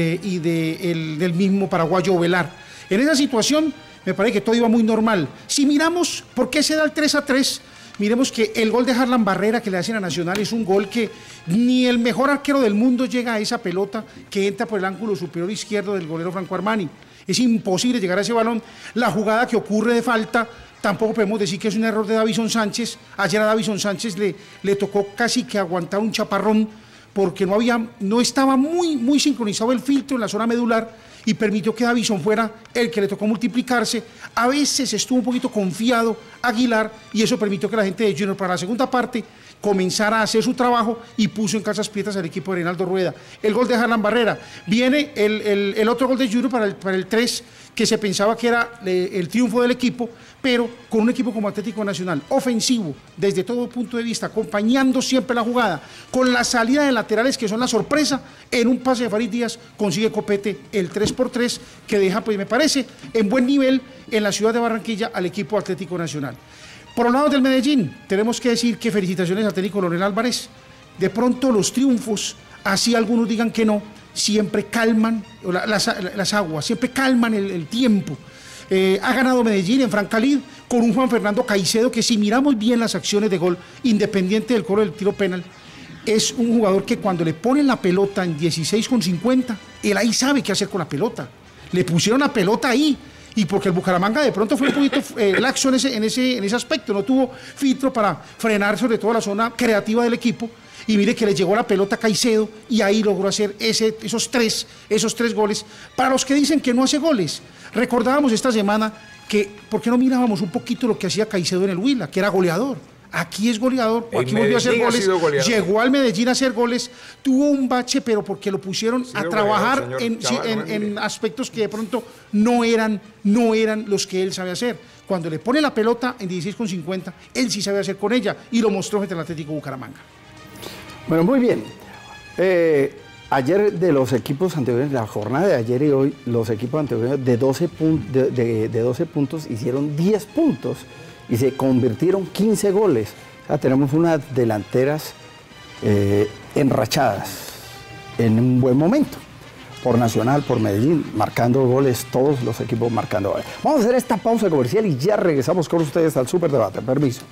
del mismo paraguayo Velar. En esa situación me parece que todo iba muy normal. Si miramos por qué se da el 3-3, miremos que el gol de Harlan Barrera que le hacen a Nacional es un gol que ni el mejor arquero del mundo llega a esa pelota que entra por el ángulo superior izquierdo del golero Franco Armani. Es imposible llegar a ese balón. La jugada que ocurre de falta, tampoco podemos decir que es un error de Davison Sánchez. Ayer a Davison Sánchez le tocó casi que aguantar un chaparrón porque no estaba muy sincronizado el filtro en la zona medular y permitió que Davison fuera el que le tocó multiplicarse. A veces estuvo un poquito confiado Aguilar y eso permitió que la gente de Junior para la segunda parte comenzara a hacer su trabajo y puso en calzas prietas al equipo de Reinaldo Rueda. El gol de Harlan Barrera. Viene el otro gol de Junior para el 3, que se pensaba que era el triunfo del equipo, pero con un equipo como Atlético Nacional, ofensivo, desde todo punto de vista, acompañando siempre la jugada, con la salida de laterales que son la sorpresa, en un pase de Farid Díaz consigue Copete el 3-3, que deja, pues me parece, en buen nivel en la ciudad de Barranquilla al equipo Atlético Nacional. Por el lado del Medellín, tenemos que decir que felicitaciones al técnico Leonel Álvarez. De pronto los triunfos, así algunos digan que no, siempre calman las aguas, siempre calman el tiempo. Ha ganado Medellín en Francalid con un Juan Fernando Caicedo que si miramos bien las acciones de gol, independiente del cobro del tiro penal, es un jugador que cuando le ponen la pelota en 16,50, él ahí sabe qué hacer con la pelota. Le pusieron la pelota ahí. Y porque el Bucaramanga de pronto fue un poquito laxo en ese aspecto, no tuvo filtro para frenar sobre todo la zona creativa del equipo, y mire que le llegó la pelota a Caicedo y ahí logró hacer esos tres goles. Para los que dicen que no hace goles, recordábamos esta semana que, ¿por qué no mirábamos un poquito lo que hacía Caicedo en el Huila, que era goleador? Aquí es goleador, aquí volvió a hacer goles, llegó al Medellín a hacer goles, tuvo un bache, pero porque lo pusieron a trabajar en aspectos que de pronto no eran los que él sabe hacer. Cuando le pone la pelota en 16,50, él sí sabe hacer con ella y lo mostró frente al Atlético Bucaramanga. Bueno, muy bien. Ayer de los equipos anteriores, la jornada de ayer y hoy, los equipos anteriores de 12 puntos hicieron 10 puntos. Y se convirtieron 15 goles. O sea, tenemos unas delanteras enrachadas en un buen momento. Por Nacional, por Medellín, marcando goles, todos los equipos marcando goles. Vamos a hacer esta pausa comercial y ya regresamos con ustedes al Superdebate. Permiso.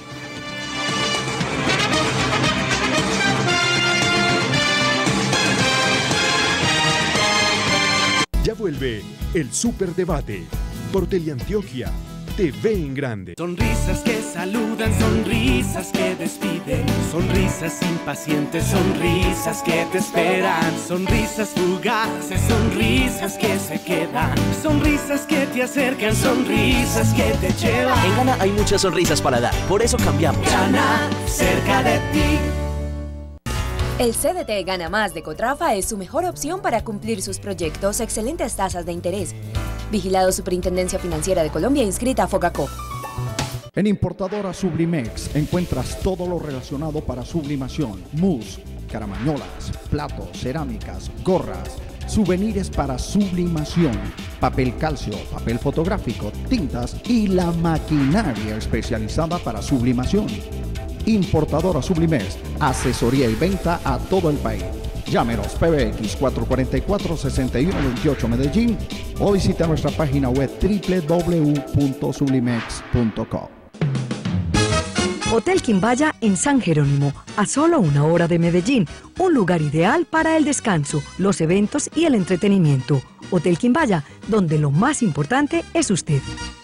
Ya vuelve el Superdebate por Teleantioquia. TV en grande. Sonrisas que saludan, sonrisas que despiden, sonrisas impacientes, sonrisas que te esperan, sonrisas fugaces, sonrisas que se quedan, sonrisas que te acercan, sonrisas que te llevan. En Gana hay muchas sonrisas para dar, por eso cambiamos. Gana, cerca de ti. El CDT Gana Más de Cotrafa es su mejor opción para cumplir sus proyectos, excelentes tasas de interés. Vigilado Superintendencia Financiera de Colombia, inscrita a Fogacop. En Importadora Sublimex encuentras todo lo relacionado para sublimación, mousse, caramañolas, platos, cerámicas, gorras, souvenirs para sublimación, papel calcio, papel fotográfico, tintas y la maquinaria especializada para sublimación. Importadora Sublimex, asesoría y venta a todo el país. Llámenos PBX 444-6128 Medellín o visita nuestra página web www.sublimex.com. Hotel Quimbaya en San Jerónimo, a solo 1 hora de Medellín, un lugar ideal para el descanso, los eventos y el entretenimiento. Hotel Quimbaya, donde lo más importante es usted.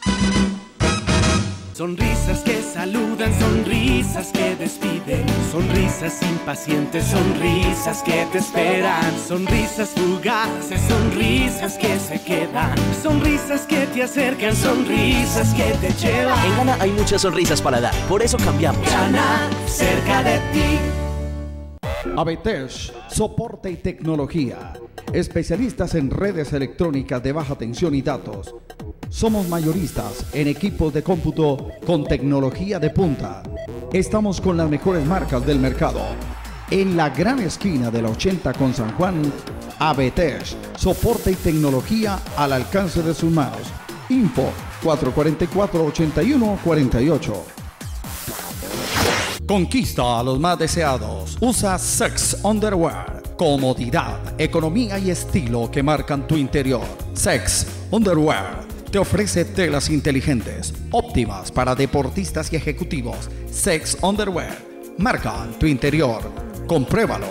Sonrisas que saludan, sonrisas que despiden, sonrisas impacientes, sonrisas que te esperan, sonrisas fugaces, sonrisas que se quedan, sonrisas que te acercan, sonrisas que te llevan. En Gana hay muchas sonrisas para dar, por eso cambiamos. Gana, cerca de ti. Abetesh, soporte y tecnología. Especialistas en redes electrónicas de baja tensión y datos. Somos mayoristas en equipos de cómputo con tecnología de punta. Estamos con las mejores marcas del mercado. En la gran esquina de la 80 con San Juan, Abetesh, soporte y tecnología al alcance de sus manos. Info 444-8148. Conquista a los más deseados. Usa Sex Underwear. Comodidad, economía y estilo que marcan tu interior. Sex Underwear te ofrece telas inteligentes, óptimas para deportistas y ejecutivos. Sex Underwear marcan tu interior. Compruébalo.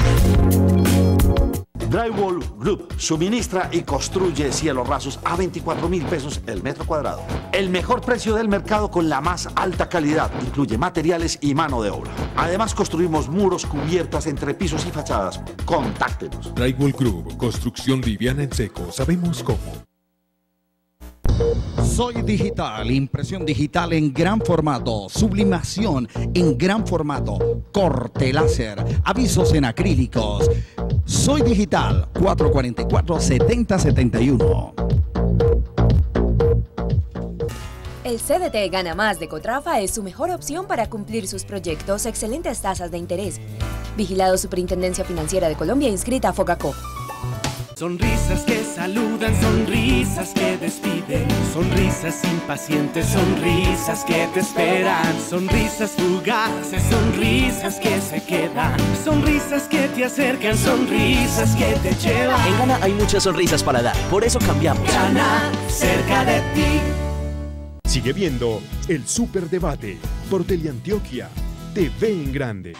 Drywall Group suministra y construye cielos rasos a 24.000 pesos el metro cuadrado. El mejor precio del mercado con la más alta calidad. Incluye materiales y mano de obra. Además construimos muros, cubiertas, entrepisos y fachadas. Contáctenos. Drywall Group, construcción liviana en seco. Sabemos cómo. Soy Digital, impresión digital en gran formato, sublimación en gran formato, corte láser, avisos en acrílicos. Soy Digital, 444-7071. El CDT Gana Más de Cotrafa es su mejor opción para cumplir sus proyectos, excelentes tasas de interés. Vigilado Superintendencia Financiera de Colombia, inscrita a Fogacop. Sonrisas que saludan, sonrisas que despiden, sonrisas impacientes, sonrisas que te esperan, sonrisas fugaces, sonrisas que se quedan, sonrisas que te acercan, sonrisas que te llevan. En Gana hay muchas sonrisas para dar, por eso cambiamos. Gana, cerca de ti. Sigue viendo el Superdebate por Teleantioquia, TV en Grande.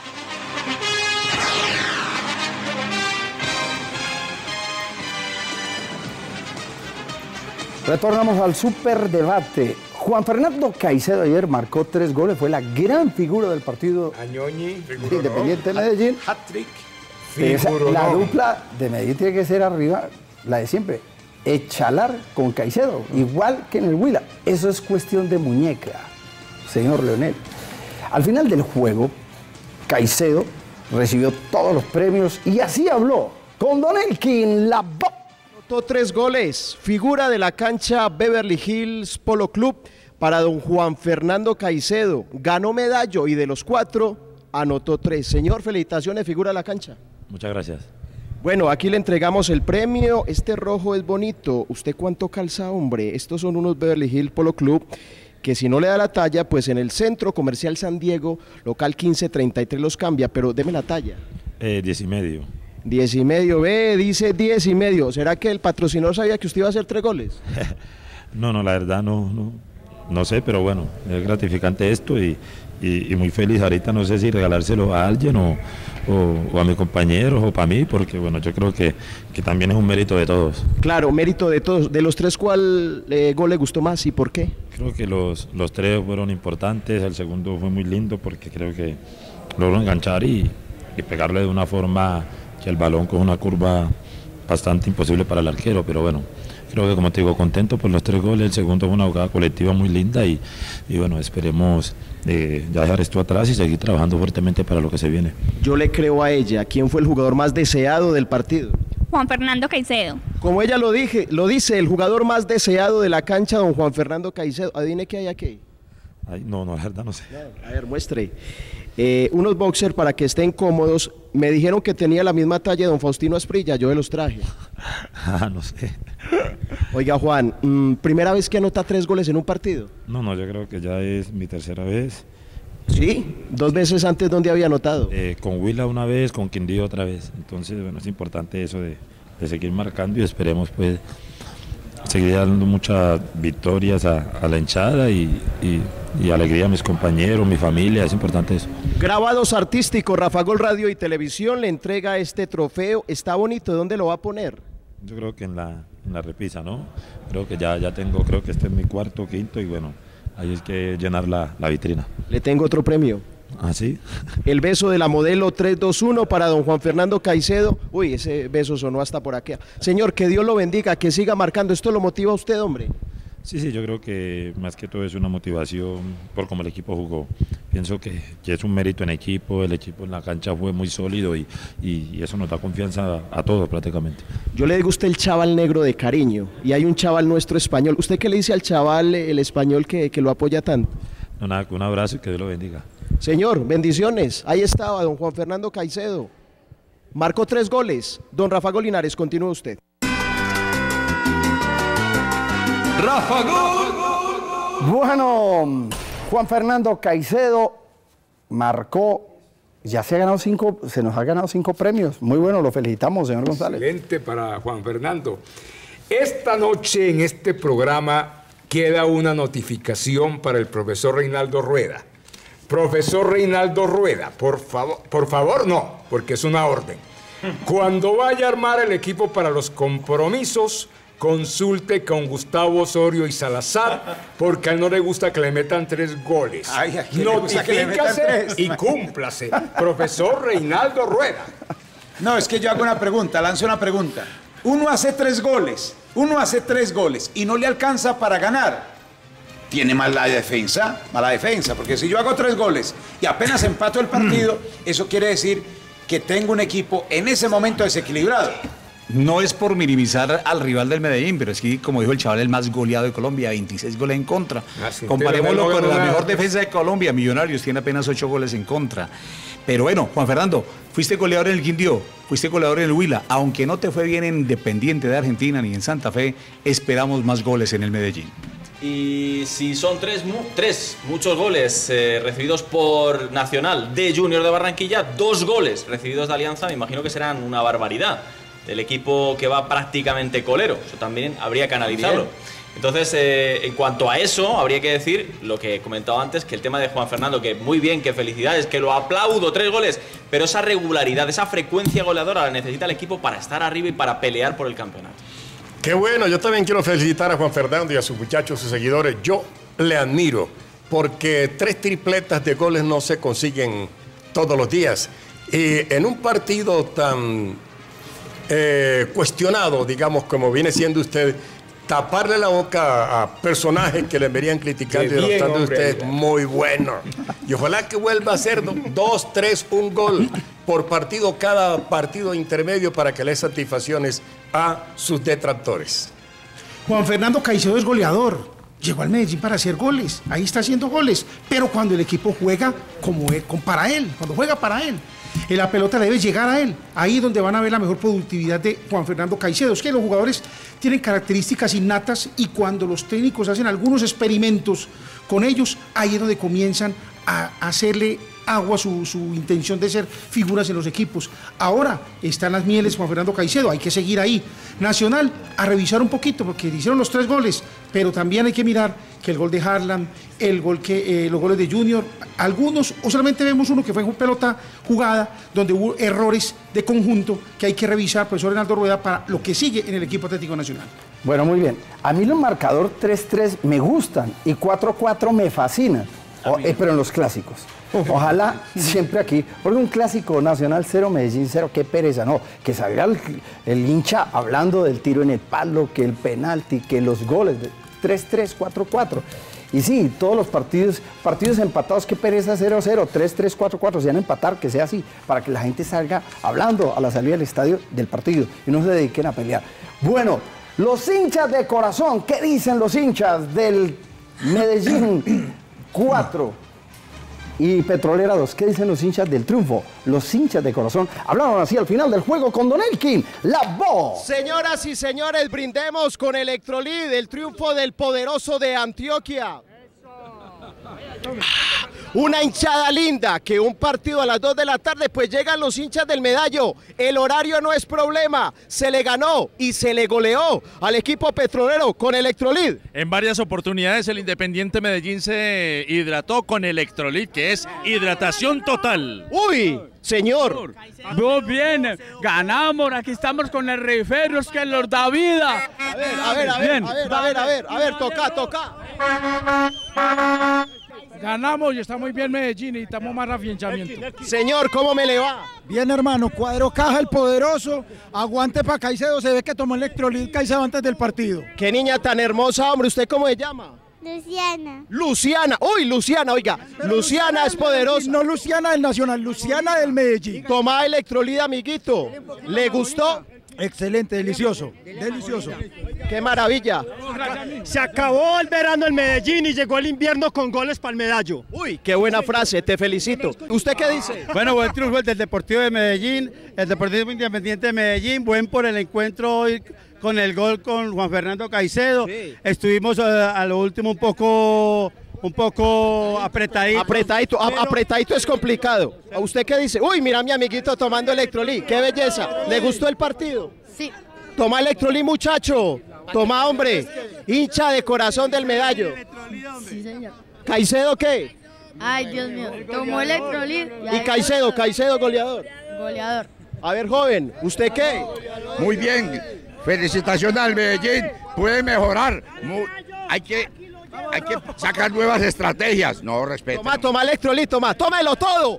Retornamos al Superdebate. Juan Fernando Caicedo ayer marcó 3 goles, fue la gran figura del partido Independiente de Medellín. Hat-trick. La dupla de Medellín tiene que ser arriba, la de siempre. Echalar con Caicedo, igual que en el Huila. Eso es cuestión de muñeca, señor Leonel. Al final del juego, Caicedo recibió todos los premios y así habló con Don Elkin, la voz. Anotó 3 goles, figura de la cancha Beverly Hills Polo Club para don Juan Fernando Caicedo. Ganó medallo y de los 4 anotó 3. Señor, felicitaciones, figura de la cancha. Muchas gracias. Bueno, aquí le entregamos el premio. Este rojo es bonito. ¿Usted cuánto calza, hombre? Estos son unos Beverly Hills Polo Club que si no le da la talla, pues en el Centro Comercial San Diego, local 1533 los cambia, pero deme la talla. 10,5. 10,5, ve, dice 10,5. ¿Será que el patrocinador sabía que usted iba a hacer 3 goles? No, la verdad no sé, pero bueno, es gratificante esto y muy feliz. Ahorita no sé si regalárselo a alguien o a mis compañeros o para mí, porque bueno, yo creo que también es un mérito de todos. Claro, mérito de todos. De los 3, ¿cuál gol le gustó más y por qué? Creo que los 3 fueron importantes. El segundo fue muy lindo porque creo que logró enganchar y pegarle de una forma que el balón con una curva bastante imposible para el arquero, pero bueno, creo que como te digo, contento por los 3 goles. El segundo fue una jugada colectiva muy linda y bueno, esperemos ya dejar esto atrás y seguir trabajando fuertemente para lo que se viene. Yo le creo a ella. ¿Quién fue el jugador más deseado del partido? Juan Fernando Caicedo. Como ella lo dice, el jugador más deseado de la cancha, don Juan Fernando Caicedo. Adivine qué hay aquí. Ay, no, la verdad no sé. A ver, muestre. Unos boxers para que estén cómodos. Me dijeron que tenía la misma talla de don Faustino Asprilla, yo los traje. No sé. Oiga, Juan, ¿primera vez que anota 3 goles en un partido? No, yo creo que ya es mi tercera vez. ¿Sí? 2 veces antes, ¿dónde había anotado? Con Huila una vez, con Quindío otra vez. Entonces, bueno, es importante eso de seguir marcando y esperemos pues seguir dando muchas victorias a la hinchada y alegría a mis compañeros, mi familia, es importante eso. Grabados Artísticos, Rafa Gol Radio y Televisión le entrega este trofeo. Está bonito, ¿dónde lo va a poner? Yo creo que en la repisa, ¿no? Creo que ya tengo, creo que este es mi cuarto, quinto y bueno, ahí es que llenar la vitrina. Le tengo otro premio. ¿Ah, sí? El beso de la modelo 321 para don Juan Fernando Caicedo. Uy, ese beso sonó hasta por aquí. Señor, que Dios lo bendiga, que siga marcando. ¿Esto lo motiva a usted, hombre? Sí, yo creo que más que todo es una motivación por cómo el equipo jugó. Pienso que es un mérito en equipo, el equipo en la cancha fue muy sólido y eso nos da confianza a todos prácticamente. Yo le digo a usted el chaval negro de cariño y hay un chaval nuestro español. ¿Usted qué le dice al chaval, el español que lo apoya tanto? No, nada, un abrazo y que Dios lo bendiga. Señor, bendiciones. Ahí estaba don Juan Fernando Caicedo. Marcó 3 goles. Don Rafa Golinares, continúe usted. Rafa Gol. Bueno, Juan Fernando Caicedo marcó, ya se nos ha ganado 5 premios. Muy bueno, lo felicitamos, señor González. Excelente para Juan Fernando. Esta noche en este programa queda una notificación para el profesor Reinaldo Rueda. Profesor Reinaldo Rueda, por favor no, porque es una orden. Cuando vaya a armar el equipo para los compromisos, consulte con Gustavo Osorio y Salazar, porque a él no le gusta que le metan 3 goles. Ay, ¿a quién le gusta que le metan 3? Y cúmplase. Profesor Reinaldo Rueda. No, es que yo hago una pregunta, lanzo una pregunta. Uno hace 3 goles y no le alcanza para ganar. Tiene mala defensa, porque si yo hago 3 goles y apenas empato el partido, eso quiere decir que tengo un equipo en ese momento desequilibrado. No es por minimizar al rival del Medellín, pero es que, como dijo el chaval, el más goleado de Colombia, 26 goles en contra. Comparémoslo con la mejor defensa de Colombia, Millonarios tiene apenas 8 goles en contra. Pero bueno, Juan Fernando, fuiste goleador en el Quindío, fuiste goleador en el Huila, aunque no te fue bien en Independiente de Argentina ni en Santa Fe, esperamos más goles en el Medellín. Y si son 3 muchos goles recibidos por Nacional de Junior de Barranquilla, 2 goles recibidos de Alianza, me imagino que serán una barbaridad. Del equipo que va prácticamente colero, eso también habría que analizarlo. Entonces, en cuanto a eso, habría que decir lo que he comentado antes, que el tema de Juan Fernando, que muy bien, que felicidades, que lo aplaudo, 3 goles, pero esa regularidad, esa frecuencia goleadora la necesita el equipo para estar arriba y para pelear por el campeonato. Qué bueno, yo también quiero felicitar a Juan Fernando y a sus muchachos, sus seguidores. Yo le admiro, porque 3 tripletas de goles no se consiguen todos los días. Y en un partido tan cuestionado, digamos, como viene siendo usted, taparle la boca a personajes que le venían criticando y denostando de usted es muy bueno. Y ojalá que vuelva a hacer 2, 3, 1 gol por partido, cada partido intermedio, para que le dé satisfacciones a sus detractores. Juan Fernando Caicedo es goleador. Llegó al Medellín para hacer goles. Ahí está haciendo goles. Pero cuando el equipo juega para él, cuando juega para él, la pelota debe llegar a él. Ahí es donde van a ver la mejor productividad de Juan Fernando Caicedo. Es que los jugadores tienen características innatas y cuando los técnicos hacen algunos experimentos con ellos, ahí es donde comienzan a hacerle agua su intención de ser figuras en los equipos. Ahora están las mieles Juan Fernando Caicedo, hay que seguir ahí. Nacional, a revisar un poquito, porque hicieron los 3 goles, pero también hay que mirar que el gol de Harlan, los goles de Junior, algunos, o solamente vemos uno que fue en pelota jugada, donde hubo errores de conjunto que hay que revisar, profesor Reinaldo Rueda, para lo que sigue en el equipo Atlético Nacional. Bueno, muy bien. A mí los marcador 3-3 me gustan y 4-4 me fascinan, pero en los clásicos. Ojalá siempre aquí, porque un clásico Nacional 0, Medellín 0, qué pereza, no, que salga el hincha hablando del tiro en el palo, que el penalti, que los goles, 3-3, 4-4. Y sí, todos los partidos empatados, qué pereza 0-0, 3-3, 4-4, si van a empatar, que sea así, para que la gente salga hablando a la salida del estadio del partido y no se dediquen a pelear. Bueno, los hinchas de corazón, ¿qué dicen los hinchas del Medellín? 4. Y Petrolera 2. ¿Qué dicen los hinchas del Triunfo? Los hinchas de corazón hablaron así al final del juego con Don Elkin, la voz. Señoras y señores, brindemos con Electrolit, el triunfo del poderoso de Antioquia. Una hinchada linda, que un partido a las 2 de la tarde, pues llegan los hinchas del Medallo. El horario no es problema, se le ganó y se le goleó al equipo petrolero con Electrolit. En varias oportunidades el Independiente Medellín se hidrató con Electrolit, que es hidratación total. ¡Uy! Señor. Muy bien, ganamos, aquí estamos con el Riferos que nos da vida. A ver, toca. Ganamos y está muy bien Medellín y estamos más afianzamiento. Señor, ¿cómo me le va? Bien, hermano, cuadro caja el poderoso, aguante para Caicedo, se ve que tomó Electrolit Caicedo antes del partido. Qué niña tan hermosa, hombre, ¿usted cómo se llama? Luciana. Luciana, uy, Luciana, oiga, Luciana es poderosa. No Luciana del Nacional, Luciana del Medellín. Toma Electrolit, amiguito. ¿Le gustó? Excelente, delicioso, delicioso. ¡Qué maravilla! Se acabó el verano en Medellín y llegó el invierno con goles para el Medallo. Uy, qué buena frase, te felicito. ¿Usted qué dice? Bueno, buen triunfo el del Deportivo de Medellín, el Deportivo Independiente de Medellín, buen por el encuentro hoy con el gol con Juan Fernando Caicedo. Sí. Estuvimos a lo último un poco apretadito. Apretadito es complicado. ¿A usted qué dice? Uy, mira a mi amiguito tomando Electrolit, qué belleza. ¿Le gustó el partido? Sí. Toma Electrolit, muchacho. Toma, hombre. Hincha de corazón del Medallo. Sí, señor. ¿Caicedo qué? Ay, Dios mío, tomó Electrolit. ¿Y Caicedo goleador? Goleador. A ver, joven, ¿usted qué? Muy bien. Felicitaciones al Medellín. Puede mejorar. Hay que sacar nuevas estrategias. No, respeto. Toma Electrolit, tómelo todo.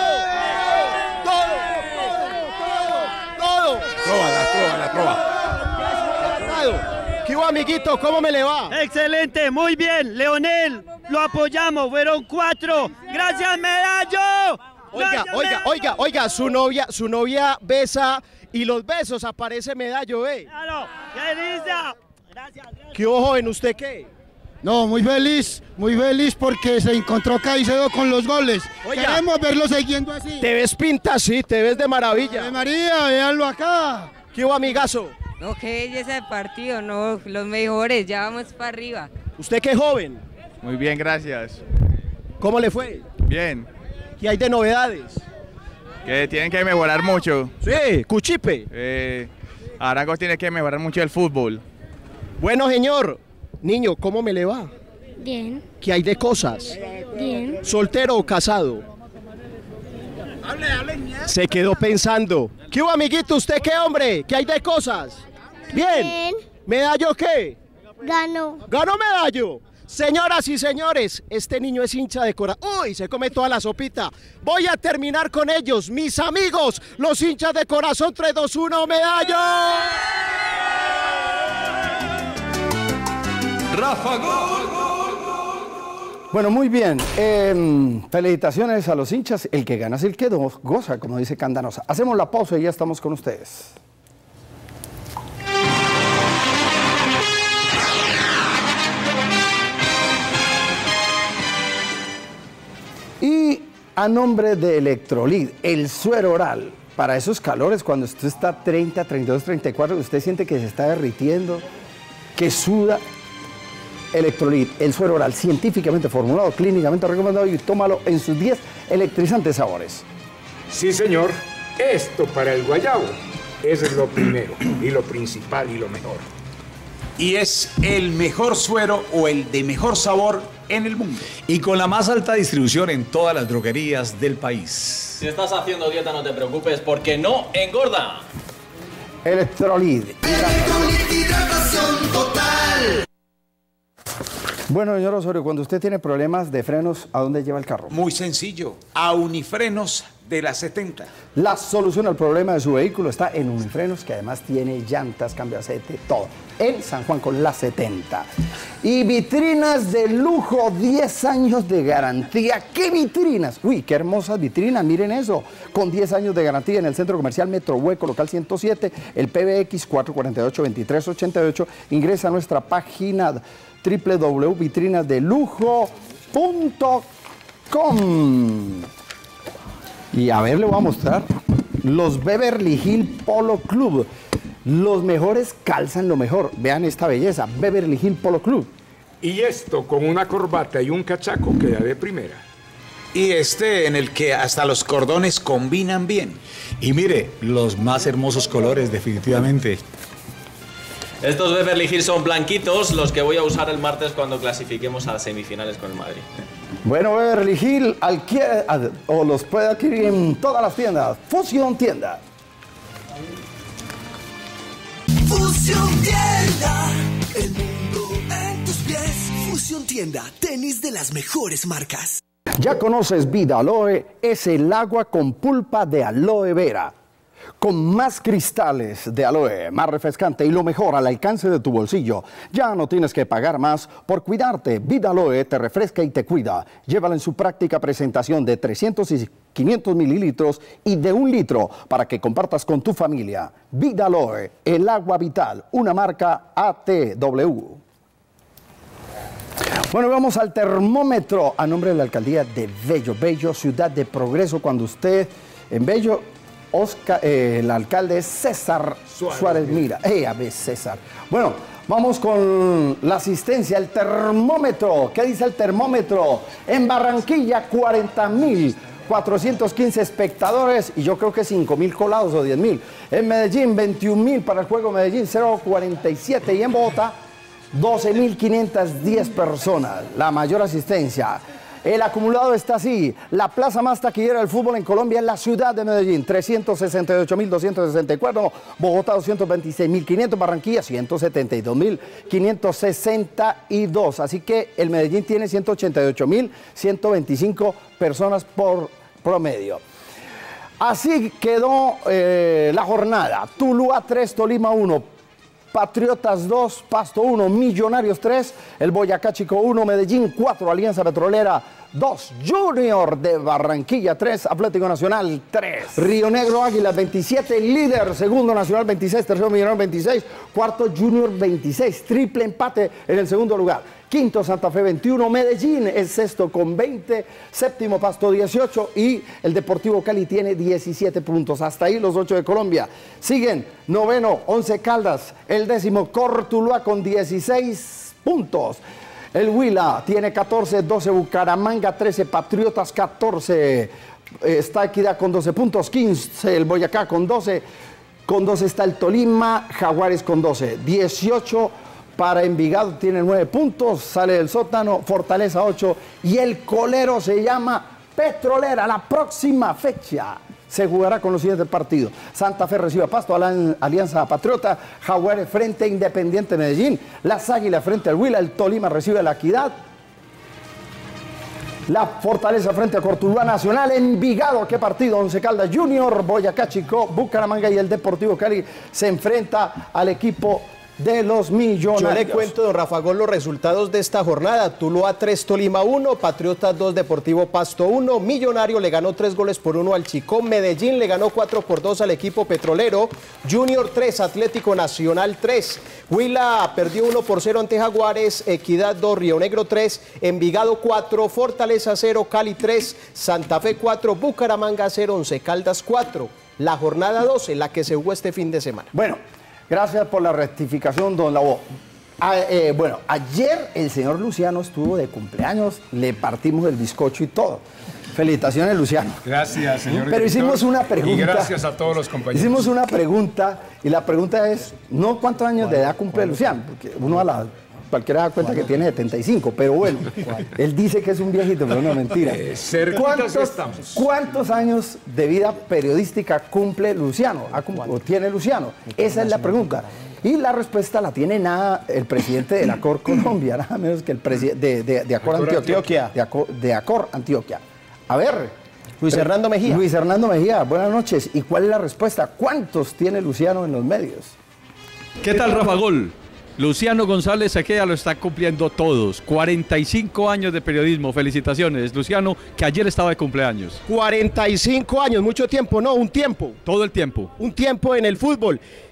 Todo. Trova. ¿Qué hubo, amiguito? ¿Cómo me le va? Excelente, muy bien, Leonel, lo apoyamos, fueron 4. ¡Gracias, Medallo! Oiga, su novia besa y los besos aparece Medallo, Claro, qué linda. Gracias. ¿Qué hubo, joven? ¿Usted qué? No, muy feliz porque se encontró Caicedo con los goles. Oiga, queremos verlo siguiendo así. Te ves pinta, sí, te ves de maravilla. De María, véanlo acá. ¿Qué hubo, amigazo? No, qué belleza de partido, no, los mejores, ya vamos para arriba. ¿Usted qué joven? Muy bien, gracias. ¿Cómo le fue? Bien. ¿Qué hay de novedades? Que tienen que mejorar mucho. Sí, Cuchipe. Arango tiene que mejorar mucho el fútbol. Bueno, señor. Niño, ¿cómo me le va? Bien. ¿Qué hay de cosas? Bien. ¿Soltero o casado? Se quedó pensando. ¿Qué hubo, amiguito? ¿Usted qué, hombre? ¿Qué hay de cosas? Bien. ¿Medallo qué? Ganó. ¿Ganó Medallo? Señoras y señores, este niño es hincha de corazón. ¡Uy! Se come toda la sopita. Voy a terminar con ellos, mis amigos, los hinchas de corazón. 3, 2, 1, Medallo. Rafa Gol. Bueno, muy bien. Felicitaciones a los hinchas. El que gana es el que goza, como dice Candanosa. Hacemos la pausa y ya estamos con ustedes. Y a nombre de Electrolit, el suero oral, para esos calores, cuando usted está a 30, 32, 34, usted siente que se está derritiendo, que suda. Electrolit, el suero oral científicamente formulado, clínicamente recomendado, y tómalo en sus 10 electrizantes sabores. Sí, señor. Esto para el guayabo es lo primero y lo principal y lo mejor. Y es el mejor suero o el de mejor sabor en el mundo. Y con la más alta distribución en todas las droguerías del país. Si estás haciendo dieta, no te preocupes porque no engorda. Electrolit. Hidratación total. Bueno, señor Osorio, cuando usted tiene problemas de frenos, ¿a dónde lleva el carro? Muy sencillo, a Unifrenos de la 70. La solución al problema de su vehículo está en Unifrenos, que además tiene llantas, cambio de aceite, todo. En San Juan con la 70. Y vitrinas de lujo, 10 años de garantía. ¿Qué vitrinas? Uy, qué hermosas vitrinas, miren eso. Con 10 años de garantía en el Centro Comercial Metro Hueco, local 107, el PBX 448-2388. Ingresa a nuestra página www.vitrinasdelujo.com. Y a ver, le voy a mostrar los Beverly Hills Polo Club. Los mejores calzan lo mejor. Vean esta belleza, Beverly Hills Polo Club. Y esto con una corbata y un cachaco queda de primera. Y este en el que hasta los cordones combinan bien. Y mire, los más hermosos colores, definitivamente. Estos Beverly Hills son blanquitos, los que voy a usar el martes cuando clasifiquemos a semifinales con el Madrid. Bueno, Beverly Hills o los puede adquirir en todas las tiendas. Fusión Tienda. Fusión Tienda, el mundo en tus pies. Fusión Tienda, tenis de las mejores marcas. Ya conoces Vida Aloe, es el agua con pulpa de aloe vera. Con más cristales de aloe, más refrescante y lo mejor al alcance de tu bolsillo. Ya no tienes que pagar más por cuidarte. Vida Aloe te refresca y te cuida. Llévala en su práctica presentación de 300 y 500 mililitros y de 1 litro para que compartas con tu familia. Vida Aloe, el agua vital, una marca ATW. Bueno, vamos al termómetro a nombre de la alcaldía de Bello. Bello, ciudad de progreso. Cuando usted en Bello... el alcalde es César Suárez Mira. A ver, César. Bueno, vamos con la asistencia, el termómetro. ¿Qué dice el termómetro? En Barranquilla, 40.415 espectadores y yo creo que 5.000 colados o 10.000. En Medellín, 21.000 para el juego Medellín, 0.47. Y en Bogotá, 12.510 personas. La mayor asistencia. El acumulado está así. La plaza más taquillera del fútbol en Colombia es la ciudad de Medellín, 368.264, Bogotá 226.500, Barranquilla 172.562. Así que el Medellín tiene 188.125 personas por promedio. Así quedó la jornada. Tuluá 3, Tolima 1. Patriotas 2, Pasto 1, Millonarios 3, el Boyacá Chico 1, Medellín 4, Alianza Petrolera 2, Junior de Barranquilla 3, Atlético Nacional 3, Río Negro Águilas 27, líder, segundo Nacional 26, tercero Millonarios 26, cuarto Junior 26, triple empate en el segundo lugar. Quinto, Santa Fe 21, Medellín es sexto con 20, séptimo, Pasto 18 y el Deportivo Cali tiene 17 puntos. Hasta ahí los 8 de Colombia. Siguen, noveno, 11 Caldas, el décimo, Cortuluá con 16 puntos. El Huila tiene 14, 12 Bucaramanga, 13 Patriotas, 14 está Equidad con 12 puntos, 15 el Boyacá con 12 está el Tolima, Jaguares con 12, 18 para Envigado tiene 9 puntos, sale del sótano, Fortaleza 8 y el colero se llama Petrolera. La próxima fecha se jugará con los siguientes partidos. Santa Fe recibe a Pasto, Alianza Patriota, Jaguares frente a Independiente Medellín, las Águilas frente al Huila, el Tolima recibe a La Equidad, la Fortaleza frente a Cortuluá, Nacional, Envigado, ¿qué partido? Once Caldas Junior, Boyacá Chico, Bucaramanga y el Deportivo Cali se enfrenta al equipo de los Millonarios. Yo le cuento, don Rafa Gol, los resultados de esta jornada. Tuluá 3, Tolima 1, Patriotas 2, Deportivo Pasto 1, Millonario le ganó 3-1 al Chicó, Medellín le ganó 4-2 al equipo petrolero, Junior 3, Atlético Nacional 3, Huila perdió 1-0 ante Jaguares, Equidad 2, Río Negro 3, Envigado 4, Fortaleza 0, Cali 3, Santa Fe 4, Bucaramanga 0, Once Caldas 4. La jornada 12, la que se jugó este fin de semana. Bueno, gracias por la rectificación, don Labo. Bueno, ayer el señor Luciano estuvo de cumpleaños, le partimos el bizcocho y todo. Felicitaciones, Luciano. Gracias, señor Pero director, hicimos una pregunta. Y gracias a todos los compañeros. Hicimos una pregunta y la pregunta es, no cuántos años de edad cumple Luciano, porque uno cualquiera da cuenta que tiene 75, pero bueno, él dice que es un viejito, pero no, mentira. ¿Cuántos años de vida periodística cumple Luciano? ¿O tiene Luciano? Esa es la pregunta. Y la respuesta la tiene el presidente de la Acor Colombia, nada menos que el presidente de Acor Antioquia. De Acor Antioquia. A ver. Luis Hernando Mejía. Luis Hernando Mejía, buenas noches. ¿Y cuál es la respuesta? ¿Cuántos tiene Luciano en los medios? ¿Qué tal, Rafa Gol? Luciano González Aquella lo está cumpliendo todos. 45 años de periodismo. Felicitaciones, Luciano, que ayer estaba de cumpleaños. 45 años, mucho tiempo, ¿no? Un tiempo. Todo el tiempo. Un tiempo en el fútbol.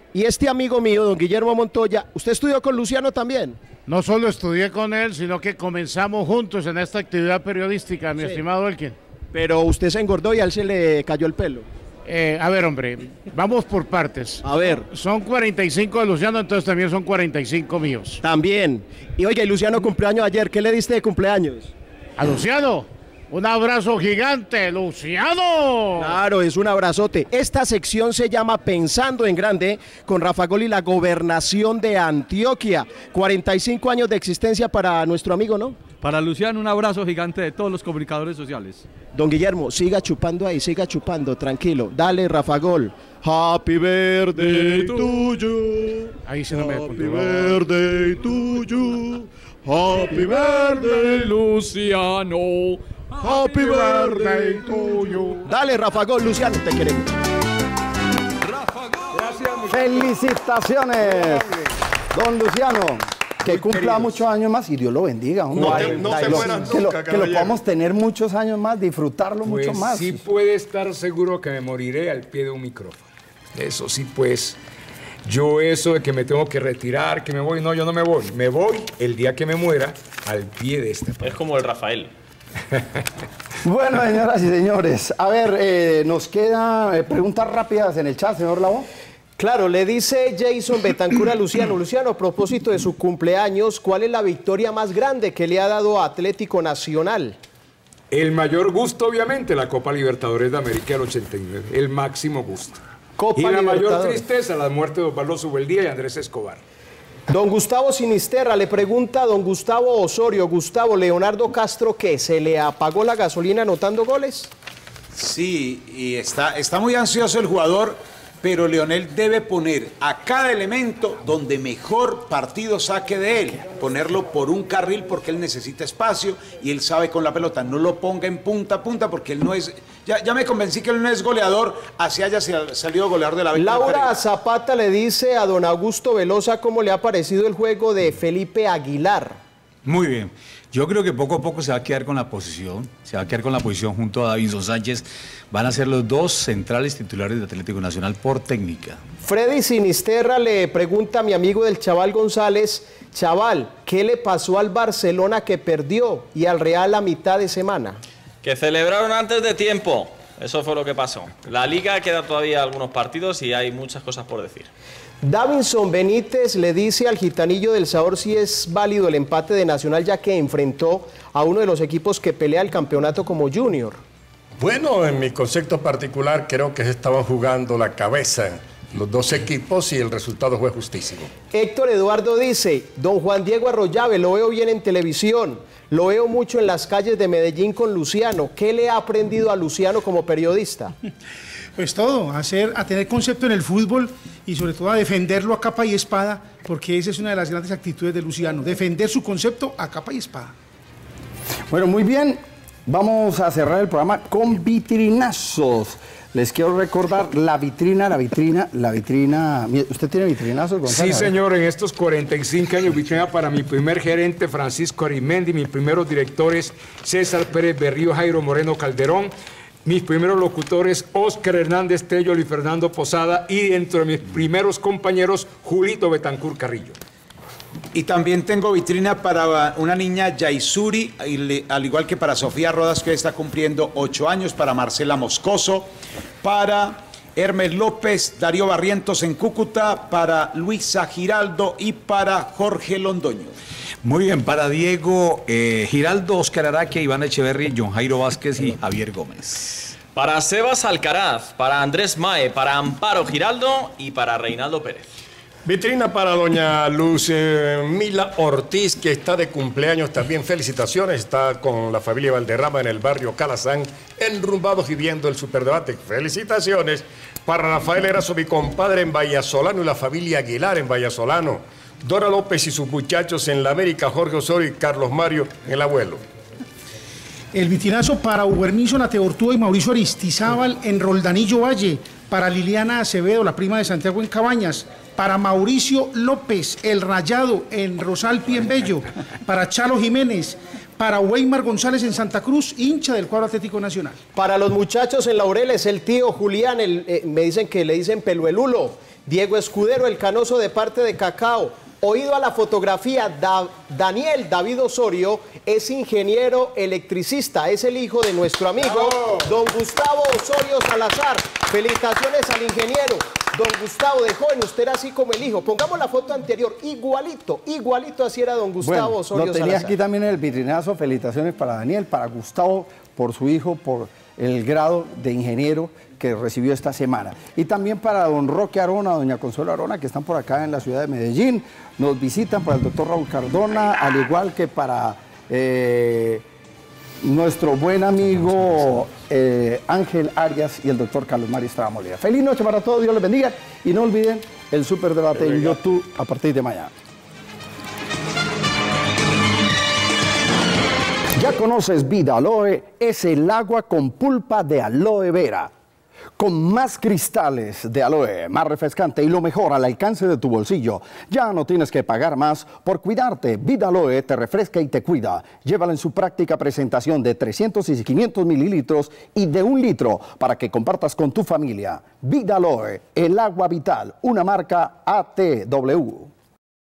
Y este amigo mío, don Guillermo Montoya, ¿usted estudió con Luciano también? No solo estudié con él, sino que comenzamos juntos en esta actividad periodística, mi estimado Elkin. Pero usted se engordó y a él se le cayó el pelo. A ver, hombre, vamos por partes. A ver. Son 45 de Luciano, entonces también son 45 míos. También. Y oiga, y Luciano cumpleaños ayer, ¿qué le diste de cumpleaños? ¿A Luciano? Un abrazo gigante, Luciano. Claro, es un abrazote. Esta sección se llama Pensando en Grande con Rafa Gol y la gobernación de Antioquia. 45 años de existencia para nuestro amigo, ¿no? Para Luciano, un abrazo gigante de todos los comunicadores sociales. Don Guillermo, siga chupando ahí, siga chupando, tranquilo. Dale, Rafa Gol. Happy birthday to you. Ahí se no me Happy birthday to you. Happy birthday, Luciano. Happy birthday to you. Dale, Rafa Gol, Luciano, te queremos. Felicitaciones, don Luciano. Que cumpla muchos años más y Dios lo bendiga. Hombre. No se mueran nunca, que lo podamos tener muchos años más, disfrutarlo Pues mucho más. Sí puede estar seguro que me moriré al pie de un micrófono. Eso sí, pues. Yo eso de que me tengo que retirar, que me voy, no, yo no me voy. Me voy el día que me muera al pie de este. Es como el Rafael. Bueno, señoras y señores, a ver, nos quedan preguntas rápidas en el chat, señor Lavo. Claro, le dice Jason Betancur a Luciano. Luciano, a propósito de su cumpleaños, ¿cuál es la victoria más grande que le ha dado a Atlético Nacional? El mayor gusto, obviamente, la Copa Libertadores de América del 89. El máximo gusto. Copa y la mayor Libertadores. tristeza, la muerte de Osvaldo Subeldía y Andrés Escobar. Don Gustavo Sinisterra le pregunta a don Gustavo Osorio, Gustavo, Leonardo Castro, ¿qué? ¿Se le apagó la gasolina anotando goles? Sí, y está muy ansioso el jugador, pero Leonel debe poner a cada elemento donde mejor partido saque de él, ponerlo por un carril porque él necesita espacio y él sabe con la pelota, no lo ponga en punta a punta porque él no es, ya me convencí que él no es goleador, así haya salido goleador de la América. Laura Zapata le dice a don Augusto Velosa cómo le ha parecido el juego de Felipe Aguilar. Muy bien. Yo creo que poco a poco se va a quedar con la posición, junto a Davinson Sánchez. Van a ser los dos centrales titulares de Atlético Nacional por técnica. Freddy Sinisterra le pregunta a mi amigo del Chaval González, Chaval, ¿qué le pasó al Barcelona que perdió y al Real a mitad de semana? Que celebraron antes de tiempo. Eso fue lo que pasó. La Liga queda todavía algunos partidos y hay muchas cosas por decir. Davinson Benítez le dice al gitanillo del Sabor si es válido el empate de Nacional ya que enfrentó a uno de los equipos que pelea el campeonato como Junior. Bueno, en mi concepto particular creo que se estaban jugando la cabeza los dos equipos y el resultado fue justísimo. Héctor Eduardo dice, don Juan Diego Arroyave, lo veo bien en televisión, lo veo mucho en las calles de Medellín con Luciano. ¿Qué le ha aprendido a Luciano como periodista? Pues todo, a tener concepto en el fútbol y sobre todo a defenderlo a capa y espada, porque esa es una de las grandes actitudes de Luciano, defender su concepto a capa y espada. Bueno, muy bien, vamos a cerrar el programa con vitrinazos. Les quiero recordar la vitrina. ¿Usted tiene vitrinazos, Gonzalo? Sí, señor, en estos 45 años, vitrina para mi primer gerente, Francisco Arimendi, mis primeros directores, César Pérez Berrío, Jairo Moreno Calderón, mis primeros locutores, Óscar Hernández Tello y Fernando Posada, y dentro de mis primeros compañeros, Julito Betancur Carrillo. Y también tengo vitrina para una niña Yaisuri, al igual que para Sofía Rodas, que está cumpliendo 8 años, para Marcela Moscoso, para Hermes López, Darío Barrientos en Cúcuta, para Luisa Giraldo y para Jorge Londoño. Muy bien, para Diego Giraldo, Óscar Araquia, Iván Echeverri, John Jairo Vázquez y Javier Gómez. Para Sebas Alcaraz, para Andrés Mae, para Amparo Giraldo y para Reinaldo Pérez. Vitrina para doña Luz Mila Ortiz, que está de cumpleaños también. Felicitaciones, está con la familia Valderrama en el barrio Calazán, enrumbados y viendo el superdebate. Felicitaciones para Rafael Erazo, mi compadre en Vallasolano, y la familia Aguilar en Vallasolano. Dora López y sus muchachos en la América, Jorge Osorio y Carlos Mario, el abuelo. El vitrinazo para Hugo Herminio Nateortúa y Mauricio Aristizábal en Roldanillo Valle, para Liliana Acevedo, la prima de Santiago en Cabañas, para Mauricio López, el Rayado en Rosal Pienbello, para Chalo Jiménez, Para Weimar González en Santa Cruz, hincha del cuadro Atlético Nacional. Para los muchachos en Laureles, el tío Julián, me dicen que le dicen Peluelulo. Diego Escudero, el Canoso de parte de Cacao. Oído a la fotografía, Daniel David Osorio es ingeniero electricista, es el hijo de nuestro amigo don Gustavo Osorio Salazar. Felicitaciones al ingeniero. Don Gustavo, de joven, usted era así como el hijo. Pongamos la foto anterior, igualito, igualito así era don Gustavo Osorio lo tenía Salazar. Aquí también en el vitrinazo. Felicitaciones para Daniel, para Gustavo, por su hijo, por el grado de ingeniero que recibió esta semana. Y también para don Roque Arona, doña Consuelo Arona, que están por acá en la ciudad de Medellín. Nos visitan, para el doctor Raúl Cardona, al igual que para nuestro buen amigo Ángel Arias y el doctor Carlos Mario Estrada Molina. Feliz noche para todos, Dios les bendiga. Y no olviden el Superdebate en YouTube a partir de mañana. Ya conoces Vida Aloe, es el agua con pulpa de aloe vera. Con más cristales de aloe, más refrescante y lo mejor al alcance de tu bolsillo. Ya no tienes que pagar más por cuidarte. Vida Aloe te refresca y te cuida. Llévala en su práctica presentación de 300 y 500 mililitros y de 1 litro para que compartas con tu familia. Vida Aloe, el agua vital, una marca ATW.